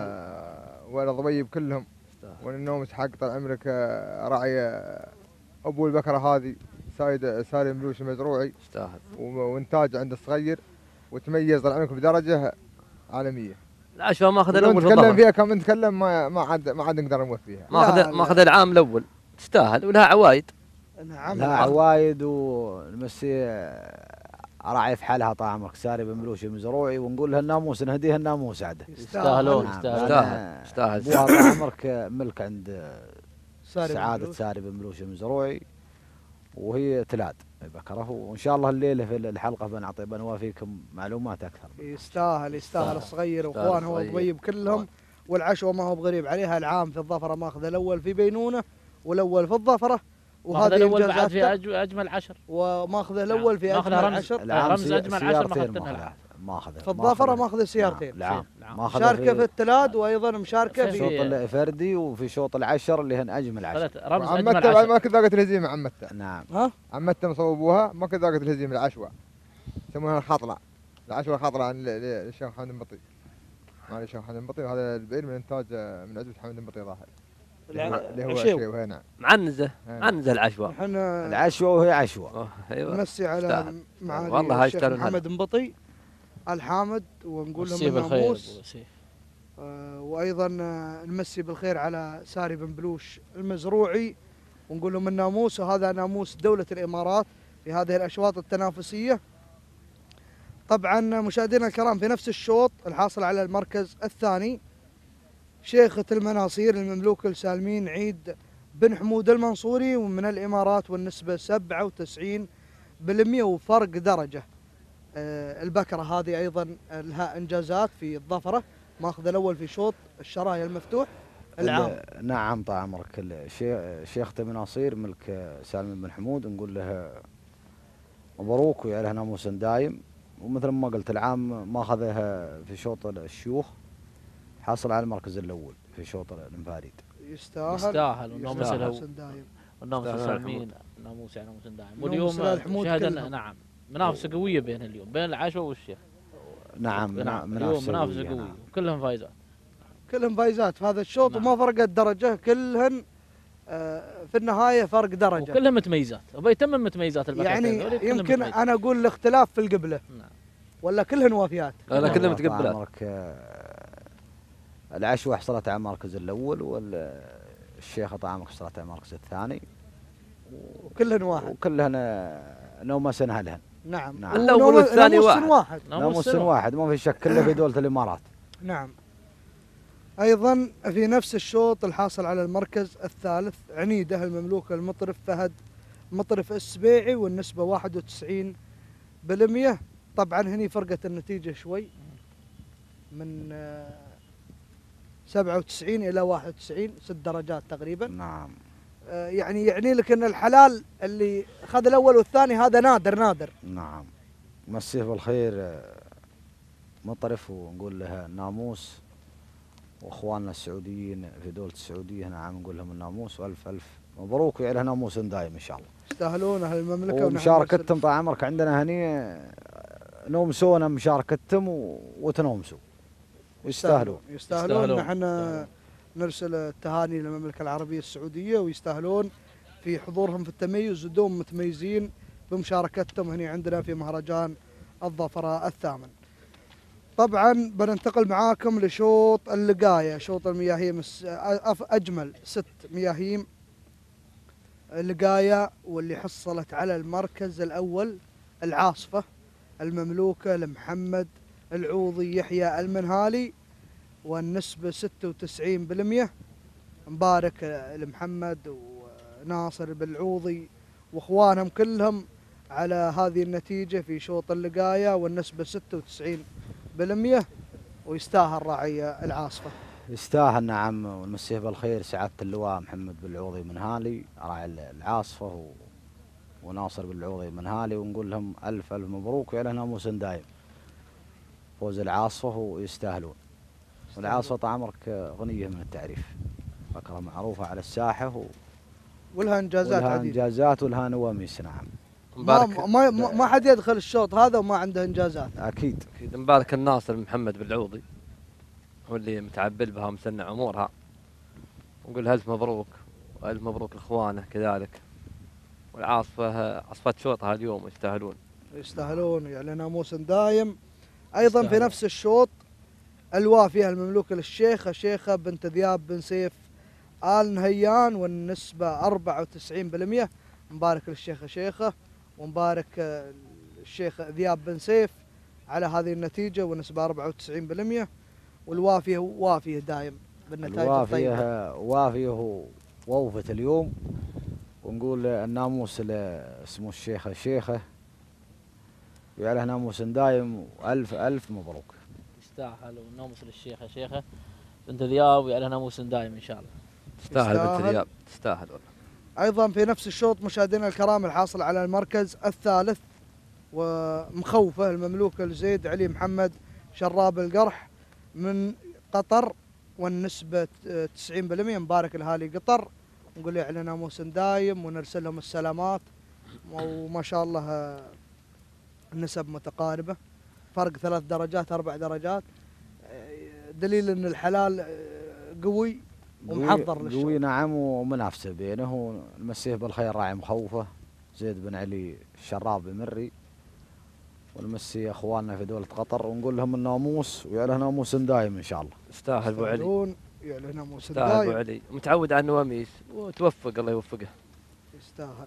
والضبيب كلهم. استاهل. والنومس حق طال عمرك آه، راعي آه، ابو البكره هذه سايد سالم بلوش المزروعي، استاهل. و- وانتاج عند الصغير، وتميز طال عمرك بدرجه عالميه. العشوة ماخذ ولو الاول في نتكلم الظهر. فيها كم نتكلم ما ما عاد ما عاد نقدر نوفيها. ماخذ لا، ماخذ العام الاول. تستاهل ولها عوايد. نعم. لها عوايد، ونمسي راعي في حالها طال عمرك ساري بن بلوش المزروعي، ونقول لها الناموس نهديها الناموس عاده. يستاهلون نعم، يستاهلون. يستاهل. يستاهل. ابوها طال عمرك ملك عند ساري سعادة بن ساري بن بلوش المزروعي، وهي تلاد بكره. وان شاء الله الليله في الحلقه بنعطي بنوافيكم معلومات اكثر. يستاهل يستاهل يستاهل. الصغير يستاهل واخوانه الصغير. والضبيب كلهم. والعشوة ما هو بغريب عليها، العام في الظفرة ماخذ الاول في بينونه والاول في الظفرة، وهذا وهذه الاول بعد في انجازاته، أج- اجمل عشر. وماخذ الاول في ماخذها اجمل رمز. عشر. العام رمز سي- أجمل عشر ما سيارتين أخذتها العام. ما اخذ في الظفرة ماخذ السيارتين. العام نعم. ما اخذ مشاركة في في التلاد وايضا مشاركة في- في شوط الفردي وفي شوط العشر اللي هن اجمل عشر. ثلاث رمز اجمل عمته بعد عشر. ما كنت ذاقت الهزيمه عمته. نعم. ها عمته مصوبوها ما كنت ذاقت الهزيمه العشوة. يسمونها الخطلة. العشوة الخطلة عن ال- ال- الشيخ محمد البطي. معالي الشيخ محمد البطي، وهذا البئر من انتاج آه، من عزبة محمد البطي ظاهر. اللي هو- اللي هو عشيو. عشيو هنا. نعم. معنزة. نعم. عنزة العشوة. احنا العشوة وهي عشوة. أوه، ايوه. نمسي على يستاهل. معالي والله هاي الشيخ يستاهلون محمد مبطي الحامد، ونقول لهم مسيه بالخير الناموس. أبو سيف. آه، وايضا آه، نمسي بالخير على ساري بن بلوش المزروعي، ونقول لهم الناموس، وهذا ناموس دولة الامارات في هذه الاشواط التنافسية. طبعا مشاهدينا الكرام في نفس الشوط الحاصل على المركز الثاني شيخة المناصير المملوك لسالمين عيد بن حمود المنصوري ومن الامارات، والنسبة سبعة وتسعين بالمئة وفرق درجة. آه، البكرة هذه ايضا لها انجازات في الظفرة، ماخذ الاول في شوط الشرايا المفتوح العام. ال- نعم طال عمرك الشي- شيخ مناصير ملك سالم بن حمود، نقول له مبروك ويا له ناموس دايم. ومثل ما قلت العام ما اخذها في شوط الشيوخ، حصل على المركز الاول في شوط الانفاريد. يستاهل يستاهل والناموس يستاهل. الهو حسن دايم. والناموس يستاهل السالمين الناموس يعني ناموس دائم. ناموس واليوم سلاح حمود شاهدنا كلهم. نعم منافسه قويه بين اليوم بين العشوة والشيخ. نعم نعم منافسة اليوم منافسه قوية، قويه نعم. كلهم فايزات. كلهم فايزات في هذا الشوط نعم. وما فرقت درجه كلهن آه، في النهايه فرق درجه. وكلهم متميزات وبيتمم متميزات الباقيين يعني هذول كلهم يمكن متميزات. انا اقول الاختلاف في القبله نعم. ولا كلهن وافيات. لا لا كلهم والله طال متقبلات. عمرك آه، العشوة حصلت على المركز الأول والشيخة طال عمرك حصلت على المركز الثاني وكلهن واحد. وكلهن آه، نومسن هلهن. نعم. نعم. الأول ونوم- والثاني ناموس واحد. واحد. ناموس واحد ما في شك كله في دولة الإمارات. نعم. ايضا في نفس الشوط الحاصل على المركز الثالث عنيده المملوك المطرف فهد مطرف السبيعي والنسبه واحد وتسعين بالمئة. طبعا هني فرقت النتيجه شوي من آه، سبعة وتسعين الى واحد وتسعين ست درجات تقريبا. نعم. آه، يعني يعني لك ان الحلال اللي اخذ الاول والثاني هذا نادر نادر. نعم. مسيه بالخير آه، مطرف ونقول له الناموس واخواننا السعوديين في دولة السعودية نعم نقول لهم الناموس والف الف مبروك ويعلى ناموس دايم ان شاء الله. يستاهلون اهل المملكه ونحن ومشاركتهم طال عمرك عندنا هني آه، نومسونا مشاركتهم و- وتنومسوا ويستاهلون. يستاهلون. يستاهلون. نحن نرسل التهاني للمملكه العربيه السعوديه ويستاهلون في حضورهم في التميز ودوم متميزين بمشاركتهم هنا عندنا في مهرجان الظفراء الثامن. طبعا بننتقل معاكم لشوط اللقايه، شوط المياهيم الس- أف- اجمل ست مياهيم لقايه واللي حصلت على المركز الاول العاصفه المملوكه لمحمد العوضي يحيى المنهالي والنسبه ستة وتسعين بالمئة. مبارك لمحمد وناصر بالعوضي واخوانهم كلهم على هذه النتيجه في شوط اللقايه والنسبه ستة وتسعين بالمئة ويستاهل راعي العاصفه. يستاهل نعم ونمسيه بالخير سعادة اللواء محمد بالعوضي من هالي راعي العاصفة و... وناصر بالعوضي من هالي ونقول لهم ألف ألف مبروك ويعلى ناموس دايم فوز العاصفة ويستاهلون. والعاصفة طال عمرك غنية من التعريف فكرة معروفة على الساحة و... ولها انجازات ولها عديده. انجازات ولها نواميس نعم. ما, مبارك ما, ما, ما حد يدخل الشوط هذا وما عنده انجازات. أكيد. أكيد مبارك الناصر محمد بالعوضي هو اللي متعبل بها ومسنع امورها ونقول الف مبروك والف مبروك لاخوانه كذلك. والعاصفه عصفه شوطها اليوم يستاهلون. يستاهلون يعني ناموس دايم. ايضا في يستاهلون. نفس الشوط الوافيه المملوكه للشيخه الشيخه بنت ذياب بن سيف آل نهيان والنسبه أربعة وتسعين بالمئة. مبارك للشيخه شيخه ومبارك آه، الشيخ ذياب بن سيف على هذه النتيجه والنسبه أربعة وتسعين بالمئة. والوافيه وافيه دايم بالنتائج الطيبه. الوافية وافية ووفت اليوم ونقول الناموس ل- اسمه الشيخة شيخة ويعلى ناموس دايم وألف ألف مبروك. يستاهل والناموس للشيخه شيخه بنت ذياب ويعلى ناموس دايم ان شاء الله. تستاهل بنت يستاهل. ذياب تستاهل والله. ايضا في نفس الشوط مشاهدينا الكرام الحاصل على المركز الثالث ومخوفه المملوكه لزيد علي محمد شراب القرح من قطر والنسبه تسعين بالمئة. مبارك الاهالي قطر نقول يعلن ناموس دايم ونرسل لهم السلامات وما شاء الله آه، النسب متقاربه فرق ثلاث درجات اربع درجات آه، دليل ان الحلال آه، قوي ومحضر قوي للشوط. قوي نعم ومنافسة بينه المسيه بالخير راعي مخوفه زيد بن علي الشراب بمري ونمسي اخواننا في دولة قطر ونقول لهم الناموس ويعلى ناموس دايم ان شاء الله. يستاهل ابو علي يستاهلون يعلن ناموس يستاهل ابو دايم. علي متعود على النواميس وتوفق الله يوفقه. يستاهل.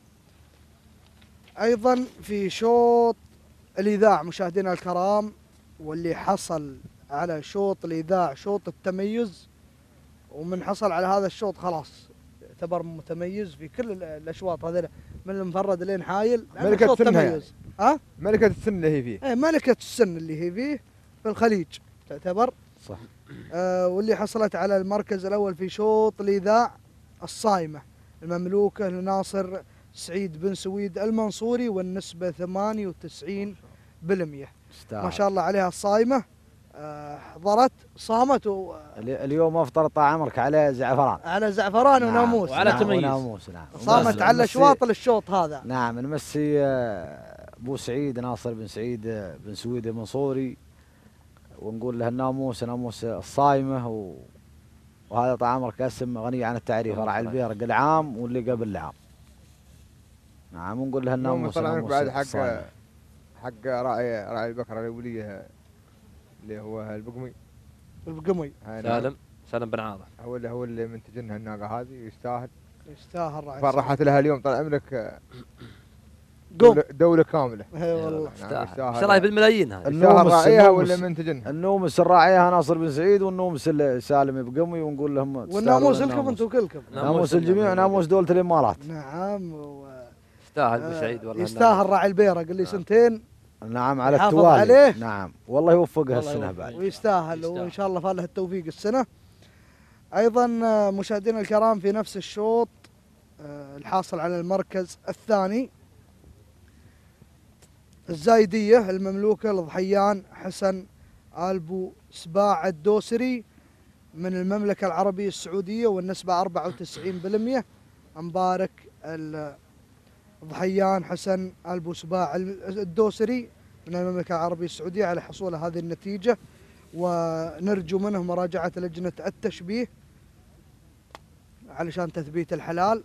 ايضا في شوط الاذاعه مشاهدينا الكرام واللي حصل على شوط الاذاعه شوط التميز ومن حصل على هذا الشوط خلاص يعتبر متميز في كل ال- الاشواط هذول من المفرد لين حايل لأنه ملكة شوط سنها تميز. ها؟ ملكة السن اللي هي فيه. ايه ملكة السن اللي هي فيه في الخليج تعتبر. صح. آه واللي حصلت على المركز الاول في شوط الاذاع الصايمه المملوكه لناصر سعيد بن سويد المنصوري والنسبه ثمانية وتسعين بالمئة. يستاهل. ما شاء الله عليها الصايمه آه، حضرت صامت و- الي- اليوم افطر طال عمرك على زعفران. على زعفران نعم، وناموس. وعلى نعم، تميز. وناموس نعم. صامت نمسي- على نمسي- شواط الشوط هذا. نعم نمسي آه، ابو سعيد ناصر بن سعيد آه، بن سويد المنصوري، ونقول له الناموس ناموس الصايمه و... وهذا طال عمرك اسم غني عن التعريف، راعي البيرق العام واللي قبل العام. نعم ونقول له اليوم الناموس طال عمرك ناموس بعد حق الصايمة. حق راعي راعي البكره الأولية اللي هو البقمي. البقمي هاي نعم. سالم سالم بن عاضة. هو اللي هو اللي منتجنها الناقه هذه يستاهل. يستاهل راعي. فرحت لها اليوم طال عمرك آه، قوم. دولة, دولة كاملة. اي والله. نعم، يستاهل. ايش رايك بالملايين هذا؟ يستاهل النومس- راعيها النومس- ولا منتجنها؟ النومس الراعيها ناصر بن سعيد، والنومس ال- سالم بقمي، ونقول لهم والناموس تستاهلون لكم انتم كلكم. ناموس الجميع وناموس دولة الامارات. نعم و... يستاهل آه، ابو سعيد والله. يستاهل راعي البيرق اللي سنتين نعم على يحافظ التوالي. عليه. نعم والله يوفقها والله السنة يوفقه. بعد. ويستاهل، يستاهل. وان شاء الله فاله التوفيق السنه. ايضا آه، مشاهدينا الكرام في نفس الشوط آه، الحاصل على المركز الثاني الزايديه المملوكه لضحيان حسن البو سباع الدوسري من المملكه العربيه السعوديه، والنسبه أربعة وتسعين بالمئة. مبارك ال- ضحيان حسن البو سباع الدوسري من المملكه العربيه السعوديه على حصول هذه النتيجه، ونرجو منه مراجعه لجنه التشبيه علشان تثبيت الحلال.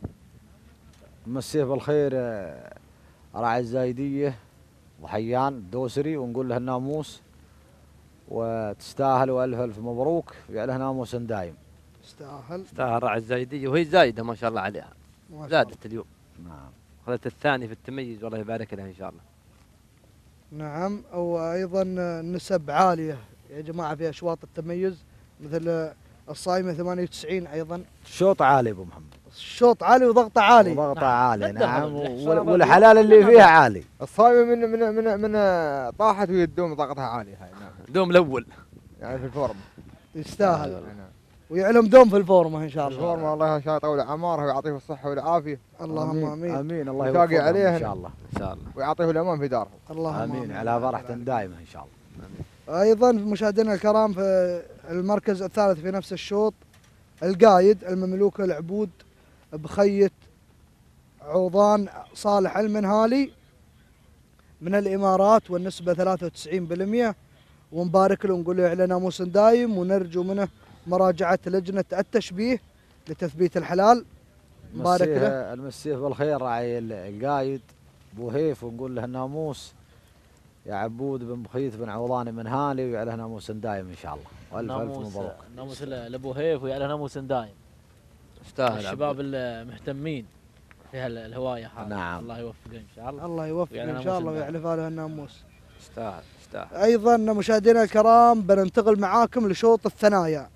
مسيه بالخير آه، راعي الزايدية ضحيان الدوسري، ونقول له الناموس وتستاهل، والف الف مبروك، ويعلها ناموس دايم. يستاهل. يستاهل راعي الزايديه، وهي زايده ما شاء الله عليها. ما شاء الله. زادت اليوم، نعم اخذت الثاني في التميز، والله يبارك لها ان شاء الله. نعم، وايضا نسب عاليه يا جماعه في اشواط التميز، مثل الصايمه ثمانية وتسعين ايضا. شوط عالي ابو محمد، الشوط عالي وضغطه عالي. وضغطه نعم. عالي. بالدخل. نعم يحصل وال- هذا والحلال اللي فيها عالي. الصايمة من من من من آه، طاحت وهي الدوم ضغطها عالي هاي. نعم. دوم الاول. يعني في الفورم. يستاهل، نعم. ويعلم دوم في الفورمه ان شاء الله. الفورم الله شاء طول عمارها ويعطيه الصحة والعافية اللهم امين. امين الله يتاقي يوفقهم عليها. ان شاء الله. ان شاء الله. ويعطيه الأمان في دارهم. اللهم امين على فرحة دائمة ان شاء الله. ايضا مشاهدينا الكرام في المركز الثالث في نفس الشوط القايد المملوكه العبود بخية عوضان صالح المنهالي من الامارات، والنسبه ثلاثة وتسعين بالمئة. ونبارك له ونقول له على ناموس دايم، ونرجو منه مراجعه لجنه التشبيه لتثبيت الحلال. مبارك له. مسيه المسيه بالخير راعي ال- القايد بوهيف، ونقول له الناموس يا عبود بن بخيت بن عوضان من هالي، ويعلى ناموس دايم ان شاء الله، والف الف ناموس مبروك. ناموس لابو هيف ويعلى ناموس دايم. يستاهل الشباب المهتمين في هال- الهوايه هذه. نعم. الله يوفقه ان شاء الله. الله يوفق ويعلى ان شاء ناموس الله الدايم. ويعلف له الناموس. يستاهل يستاهل. ايضا مشاهدينا الكرام بننتقل معاكم لشوط الثنايا،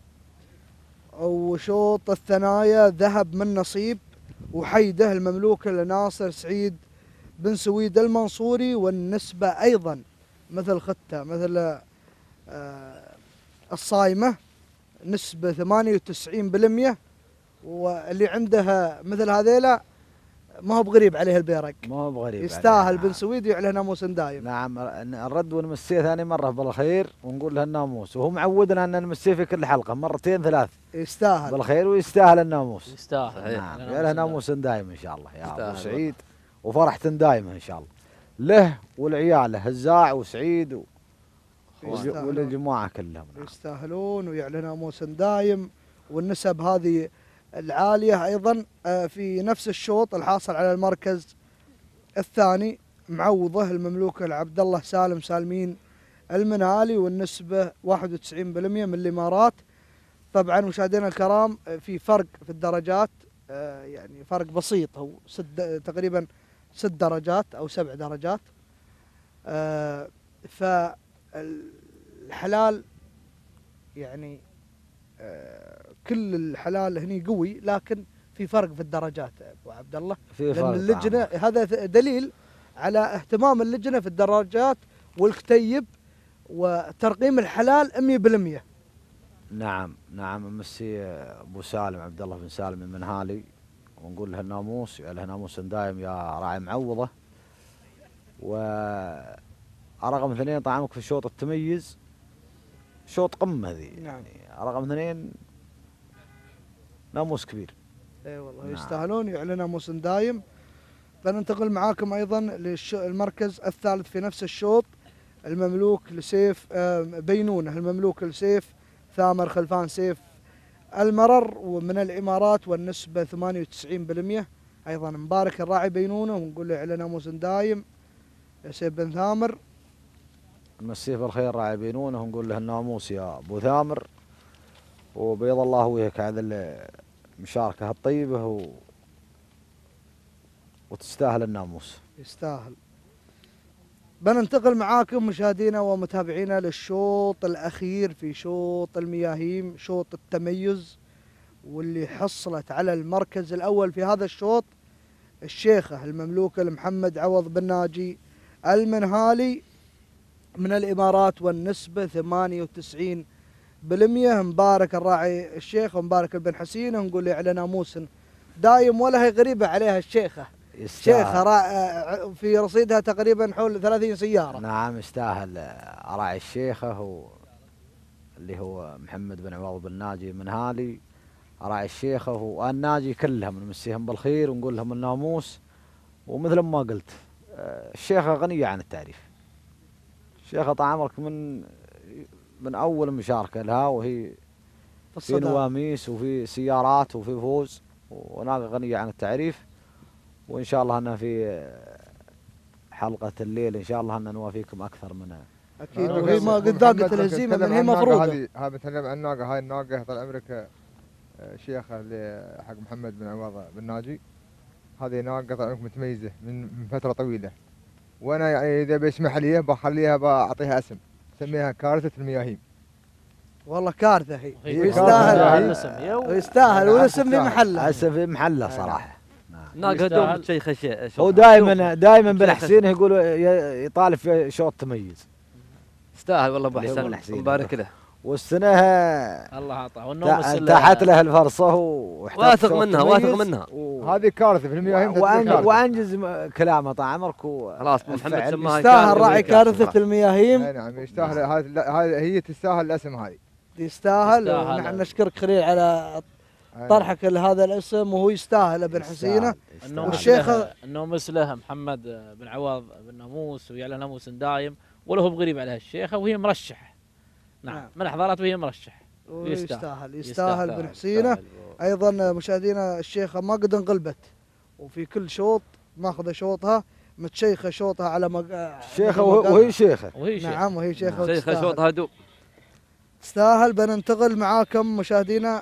وشوط الثنايا ذهب من نصيب وحيده المملوكه لناصر سعيد بن سويد المنصوري، والنسبه ايضا مثل خته مثل آه الصايمه، نسبه ثمانية وتسعين بالمئة. واللي عندها مثل هذيلا ما هو بغريب عليه البيرق، ما هو بغريب يستاهل عليه. بن سويد ويعلى ناموس دايم. نعم نرد ونمسيه ثاني مرة بالخير، ونقول له الناموس، وهو معودنا ان نمسيه في كل حلقة مرتين ثلاث يستاهل. بالخير، ويستاهل الناموس. يستاهل. صحيح. نعم يعلى يا له ناموس ناموس دايم ان شاء الله يا ابو يستاهل سعيد، وفرحة دائمة ان شاء الله له ولعياله هزاع وسعيد و... يستاهلون. وللجماعة كلهم. يستاهلون ويعلن ناموس دايم. والنسب هذه العالية أيضا آه، في نفس الشوط الحاصل على المركز الثاني معوضه المملوكة لعبد الله سالم سالمين المنهالي، والنسبة واحد وتسعين بالمئة من الإمارات. طبعا مشاهدينا الكرام آه، في فرق في الدرجات، آه، يعني فرق بسيط، هو ست تقريبا ست درجات أو سبع درجات. آه، فالحلال يعني آه، كل الحلال هني قوي، لكن في فرق في الدرجات ابو عبد الله، في لان فرق اللجنه طبعاً. هذا ث- دليل على اهتمام اللجنه في الدرجات والكتيب وترقيم الحلال مئة بالمئة. نعم نعم مسي ابو سالم عبد الله بن سالم المنهالي، ونقول له الناموس يا له ناموس دايم يا راعي معوضه. ورقم اثنين طعمك في شوط التميز شوط قمه ذي نعم. يعني رقم اثنين ناموس كبير. اي والله نعم. يستاهلون يعلن ناموس دايم. فننتقل معاكم ايضا للمركز الثالث في نفس الشوط، المملوك لسيف آه، بينونه، المملوك لسيف ثامر خلفان سيف المرر ومن الامارات والنسبه ثمانية وتسعين بالمئة. ايضا مبارك الراعي بينونه ونقول له يعلن ناموس دايم يا سيف بن ثامر. نمسيه بالخير راعي بينونه ونقول له الناموس يا ابو ثامر، وبيض الله وجهك على المشاركه الطيبه و... وتستاهل الناموس. يستاهل. بننتقل معاكم مشاهدينا ومتابعينا للشوط الأخير في شوط المياهيم، شوط التميز، واللي حصلت على المركز الأول في هذا الشوط الشيخة المملوكة لمحمد عوض بن ناجي المنهالي من الإمارات والنسبة ثمانية وتسعين بالمئة. مبارك الراعي الشيخ ومبارك البن حسين ونقول له على ناموس دايم ولا هي غريبة عليها الشيخة. شيخة را... في رصيدها تقريبا حول ثلاثين سيارة. نعم يستاهل راعي الشيخة هو اللي هو محمد بن عوض بن ناجي من هالي راعي الشيخة والناجي كلهم نمسيهم بالخير ونقول لهم الناموس. ومثل ما قلت الشيخة غنية عن التعريف. الشيخة طال عمرك من من أول مشاركة لها وهي في, في نواميس وفي سيارات وفي فوز وناقة غنية عن التعريف. وإن شاء الله أنا في حلقة الليل إن شاء الله أن نوافيكم أكثر من أكيد. وهي ما قد ذاقت الهزيمة من هي مفروضة. هذه هذا بتكلم عن الناقة، هاي الناقة طال عمرك شيخة حق محمد بن عوض بن ناجي. هذه ناقة طال عمرك متميزة من من فترة طويلة، وأنا يعني إذا بيسمح لي بخليها بعطيها اسم سميها كارثة المياهيم. والله كارثة هي، هي ويستاهل ويستاهل والاسم في محله. اسم في محله صراحة. ناقة دوم شيخ شيء. هو دائما دائما بن حسين يقول يطالب في شوط تميز. يستاهل والله ابو حسين مبارك له. والسنة الله اعطاه والنوم تحت له الفرصة واثق منها واثق منها. هذه كارثة في المياهيم. وانجز كلامه طال عمرك خلاص محمد سماها يستاهل راعي كارثة المياهيم. نعم يستاهل. هذه هي تستاهل الاسم هذه. يستاهل. ونحن نشكرك خليل على طرحك لهذا الاسم وهو يستاهل ابن حسينه. والشيخ انه مثله محمد بن عوض بن ناموس ويعلى ناموس دايم ولا هو بغريب عليها الشيخه وهي مرشح. نعم, نعم. من حضرات وهي مرشح. يستاهل يستاهل بن حسينه. ايضا مشاهدينا الشيخه ما قد انقلبت وفي كل شوط ماخذه شوطها متشيخه شوطها على مق... شيخه وهي شيخه. وهي شيخه. نعم وهي شيخه. نعم. شيخه شوطها دوب. تستاهل. بننتقل معاكم مشاهدينا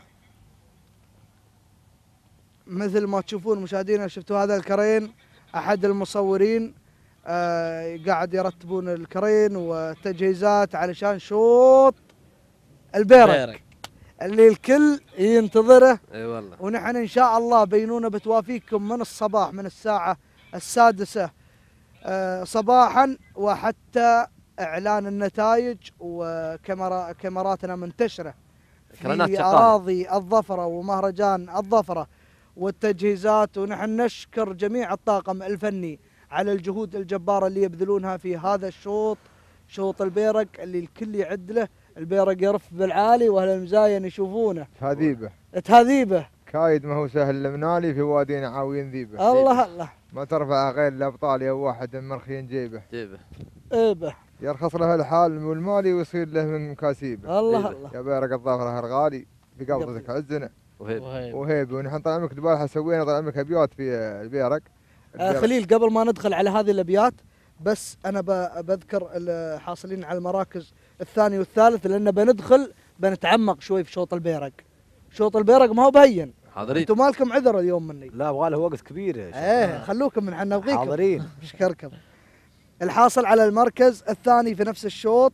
مثل ما تشوفون مشاهدينا، شفتوا هذا الكرين احد المصورين آه قاعد يرتبون الكرين والتجهيزات علشان شوط البيرق اللي الكل ينتظره. اي والله. ونحن ان شاء الله بينونه بتوافيكم من الصباح من الساعه السادسه آه صباحا وحتى اعلان النتائج وكاميرا كاميراتنا منتشره في اراضي الظفره ومهرجان الظفره والتجهيزات. ونحن نشكر جميع الطاقم الفني على الجهود الجبارة اللي يبذلونها في هذا الشوط، شوط البيرق اللي الكل يعد له. البيرق يرف بالعالي واهل المزاين يشوفونه. تهذيبه تهذيبه كايد ما هو سهل المنالي في وادينا عاوين ذيبه. الله الله ما ترفع غير الابطال يا واحد مرخين جيبه جيبه ايبه يرخص له الحال والمالي ويصير له من مكاسيبه. الله الله يا بيرق الظفره الغالي في قبضتك عزنا وهيب وهيب. ونحن طال عمرك دبالها سوينا طال عمرك ابيات في البيرق. آه خليل قبل ما ندخل على هذه الابيات بس انا بذكر الحاصلين على المراكز الثاني والثالث لان بندخل بنتعمق شوي في شوط البيرق. شوط البيرق ما هو بين. حاضرين. انتم مالكم عذر اليوم مني. لا ابغى له وقت كبير. ايه خلوكم من حنا نبغيكم. حاضرين. اشكركم. الحاصل على المركز الثاني في نفس الشوط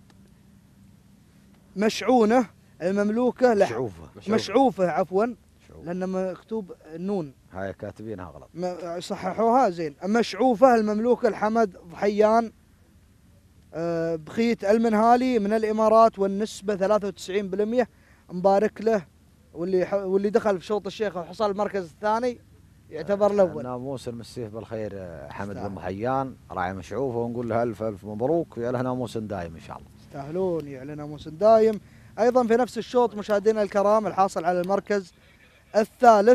مشعونه المملوكه لح... مشعوفه مشعوفه عفوا لان مكتوب النون هاي كاتبينها غلط. م... صححوها زين. مشعوفه المملوكه لحمد ضحيان أه بخيت المنهالي من الامارات والنسبه ثلاثة وتسعين بالمئة. مبارك له واللي ح... واللي دخل في شوط الشيخ وحصل المركز الثاني يعتبر الاول. ناموس المسيه بالخير حمد بن ضحيان راعي مشعوفه ونقول له الف الف مبروك ويا له ناموس دايم ان شاء الله. يستاهلون يعلن ناموس دايم. أيضا في نفس الشوط مشاهدينا الكرام الحاصل على المركز الثالث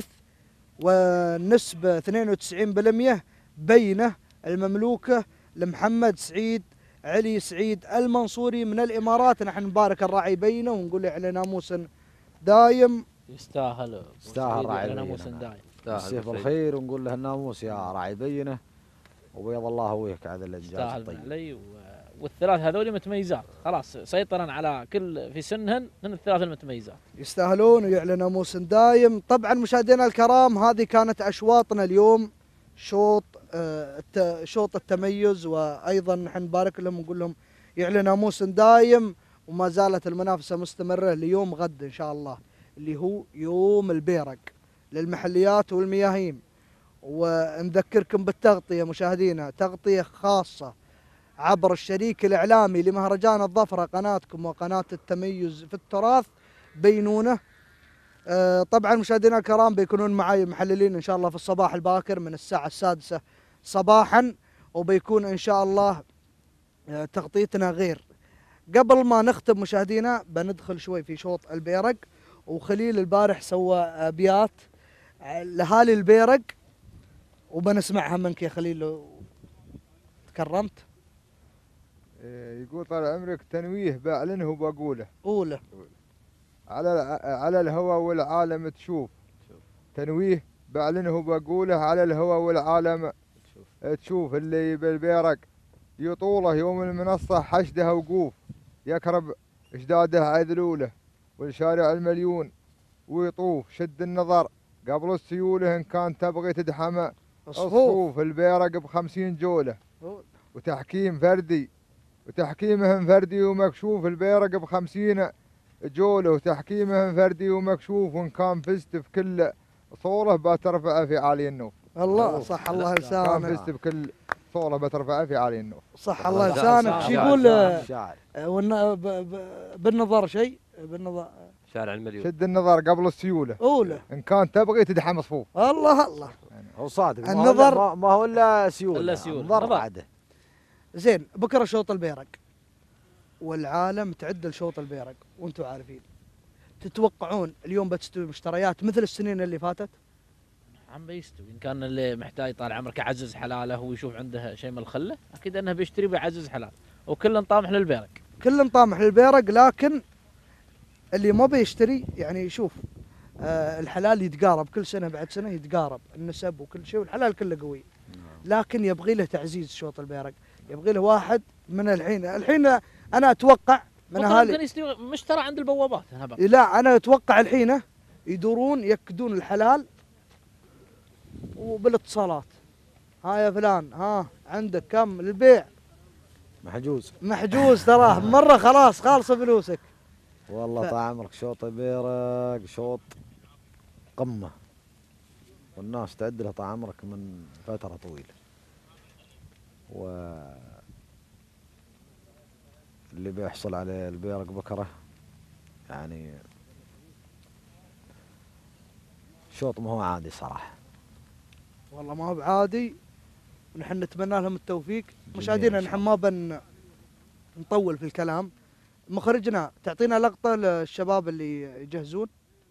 والنسبة اثنين وتسعين بالمئة بينه المملوكة لمحمد سعيد علي سعيد المنصوري من الإمارات. نحن نبارك الراعي بينه ونقول له على ناموس دايم. يستاهل يستاهل راعي على بينه. ناموس دايم. مسيه بالخير ونقول له الناموس يا راعي بينه وبيض الله وجهك على الانجاز يستاهل الطيب. علي و... والثلاث هذول متميزات خلاص سيطرا على كل في سنهن من الثلاث المتميزات. يستاهلون ويعلن ناموس دايم. طبعا مشاهدينا الكرام هذه كانت أشواطنا اليوم، شوط آه الت... شوط التميز، وأيضا نحن نبارك لهم ونقول لهم يعلن ناموس دايم. وما زالت المنافسة مستمرة ليوم غد إن شاء الله اللي هو يوم البيرق للمحليات والمياهيم. ونذكركم بالتغطية مشاهدينا، تغطية خاصة عبر الشريك الإعلامي لمهرجان الظفرة قناتكم وقناة التميز في التراث بينونة. آه طبعا مشاهدينا الكرام بيكونون معي محللين إن شاء الله في الصباح الباكر من الساعة السادسة صباحا، وبيكون إن شاء الله آه تغطيتنا غير. قبل ما نختم مشاهدينا بندخل شوي في شوط البيرق، وخليل البارح سوى أبيات لأهالي البيرق وبنسمعها منك يا خليل لو تكرمت. إيه، يقول طال عمرك تنويه بعلنه وبقوله. قوله. على على الهوى والعالم تشوف. تنويه بعلنه وبقوله على الهوى والعالم تشوف. اللي بالبيرق يطوله يوم المنصة حشدها وقوف. يكرب اجداده عذلوله والشارع المليون ويطوف. شد النظر قبل السيوله ان كان تبغي تدحمه الصفوف. البيرق بخمسين جوله وتحكيم فردي وتحكيمهم فردي ومكشوف. البيرق بخمسين جوله وتحكيمهم فردي ومكشوف. وان كان فزت في كل صوره بترفعه في عالي النوف. الله صح الله لسانك. كان فزت بكل صوره بترفعه في عالي النوف. صح الله لسانك. شو يقول بالنظر شيء بالنظر شارع المليون. شد النظر قبل السيوله. أولى. ان كان تبغي تدحم صفوف. الله الله. يعني هو صادق. النظر ما هو الا سيوله. الا سيوله. نظر عاده. زين بكره شوط البيرق والعالم تعد لشوط البيرق وانتم عارفين. تتوقعون اليوم بتستوي مشتريات مثل السنين اللي فاتت؟ عم بيستوي. ان كان اللي محتاج طال عمرك يعزز حلاله ويشوف عنده شيء من الخله اكيد انه بيشتري ويعزز حلال، وكل طامح للبيرق. كل طامح للبيرق، لكن اللي ما بيشتري يعني شوف آه الحلال يتقارب كل سنه بعد سنه، يتقارب النسب وكل شيء والحلال كله قوي، لكن يبغي له تعزيز شوط البيرق، يبغي له واحد من الحين. الحين انا اتوقع من اهالي ممكن يستوي مشترى عند البوابات. أنا لا انا اتوقع الحين يدورون يكدون الحلال وبالاتصالات. ها يا فلان ها عندك كم للبيع؟ محجوز. محجوز تراه مره خلاص خالصه فلوسك. والله ف... طال عمرك شوط البيرق شوط قمه والناس تعد له طال عمرك من فتره طويله. و اللي بيحصل عليه البيرق بكره يعني شوط ما هو عادي صراحه. والله ما هو بعادي، ونحن نتمنى لهم التوفيق. مشاهدينا نحن ما بن نطول في الكلام. مخرجنا تعطينا لقطه للشباب اللي يجهزون.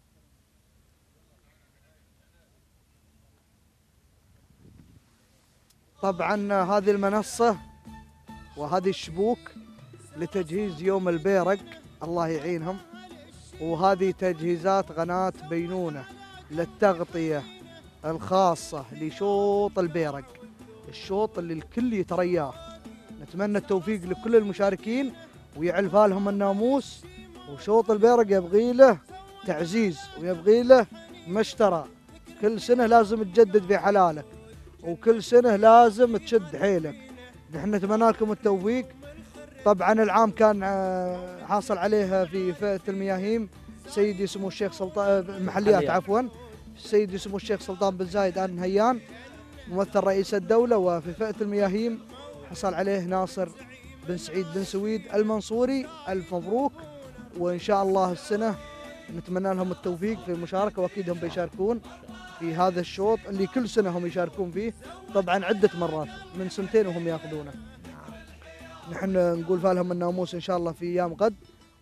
طبعا هذه المنصه وهذه الشبوك لتجهيز يوم البيرق الله يعينهم، وهذه تجهيزات قناة بينونة للتغطية الخاصة لشوط البيرق، الشوط اللي الكل يترياه. نتمنى التوفيق لكل المشاركين ويعلف لهم الناموس. وشوط البيرق يبغي له تعزيز ويبغي له مشترى. كل سنة لازم تجدد في حلالك وكل سنة لازم تشد حيلك. نحن نتمنى لكم التوفيق. طبعا العام كان حاصل عليه في فئة المياهيم سيدي سمو الشيخ سلطان المحليات عفوا سيدي سمو الشيخ سلطان بن زايد آل نهيان ممثل رئيس الدولة، وفي فئة المياهيم حصل عليه ناصر بن سعيد بن سويد المنصوري. ألف مبروك، وإن شاء الله السنة نتمنى لهم التوفيق في المشاركة، وأكيد هم بيشاركون في هذا الشوط اللي كل سنة هم يشاركون فيه طبعا عدة مرات من سنتين وهم ياخذونه. نحن نقول فالهم الناموس إن شاء الله في أيام غد،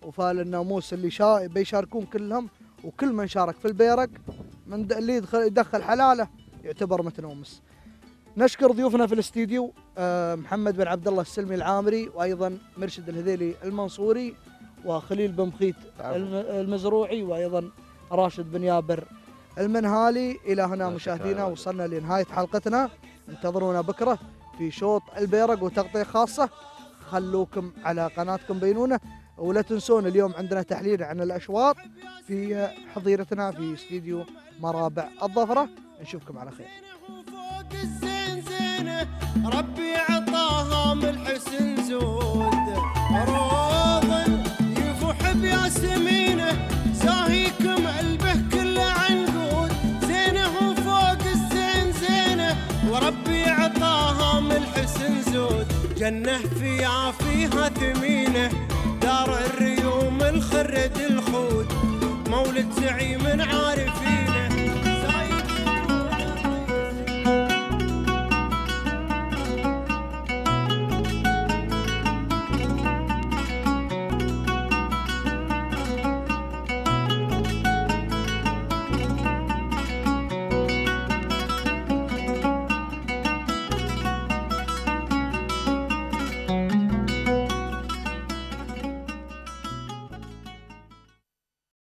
وفال الناموس اللي شا... بيشاركون كلهم، وكل من شارك في البيرق من د... اللي يدخل يدخل حلاله يعتبر متنومس. نشكر ضيوفنا في الاستديو آه محمد بن عبد الله السلمي العامري، وايضا مرشد الهذيلي المنصوري، وخليل بن مخيت المزروعي، وايضا راشد بن يابر المنهالي. الى هنا مشاهدينا وصلنا لنهايه حلقتنا، انتظرونا بكره في شوط البيرق وتغطيه خاصه. خلوكم على قناتكم بينونه، ولا تنسون اليوم عندنا تحليل عن الاشواط في حظيرتنا في استديو مرابع الظفره. نشوفكم على خير. فوق الزين زينه ربي عطاها من الحسن زود، روض يفوح بياسمينه زاهيكم علبه كله عنقود. زينه فوق الزين زينه وربي عطاها من الحسن زود، جنه فيها فيها ثمينه دار الريوم الخرد الخود، مولد زعيم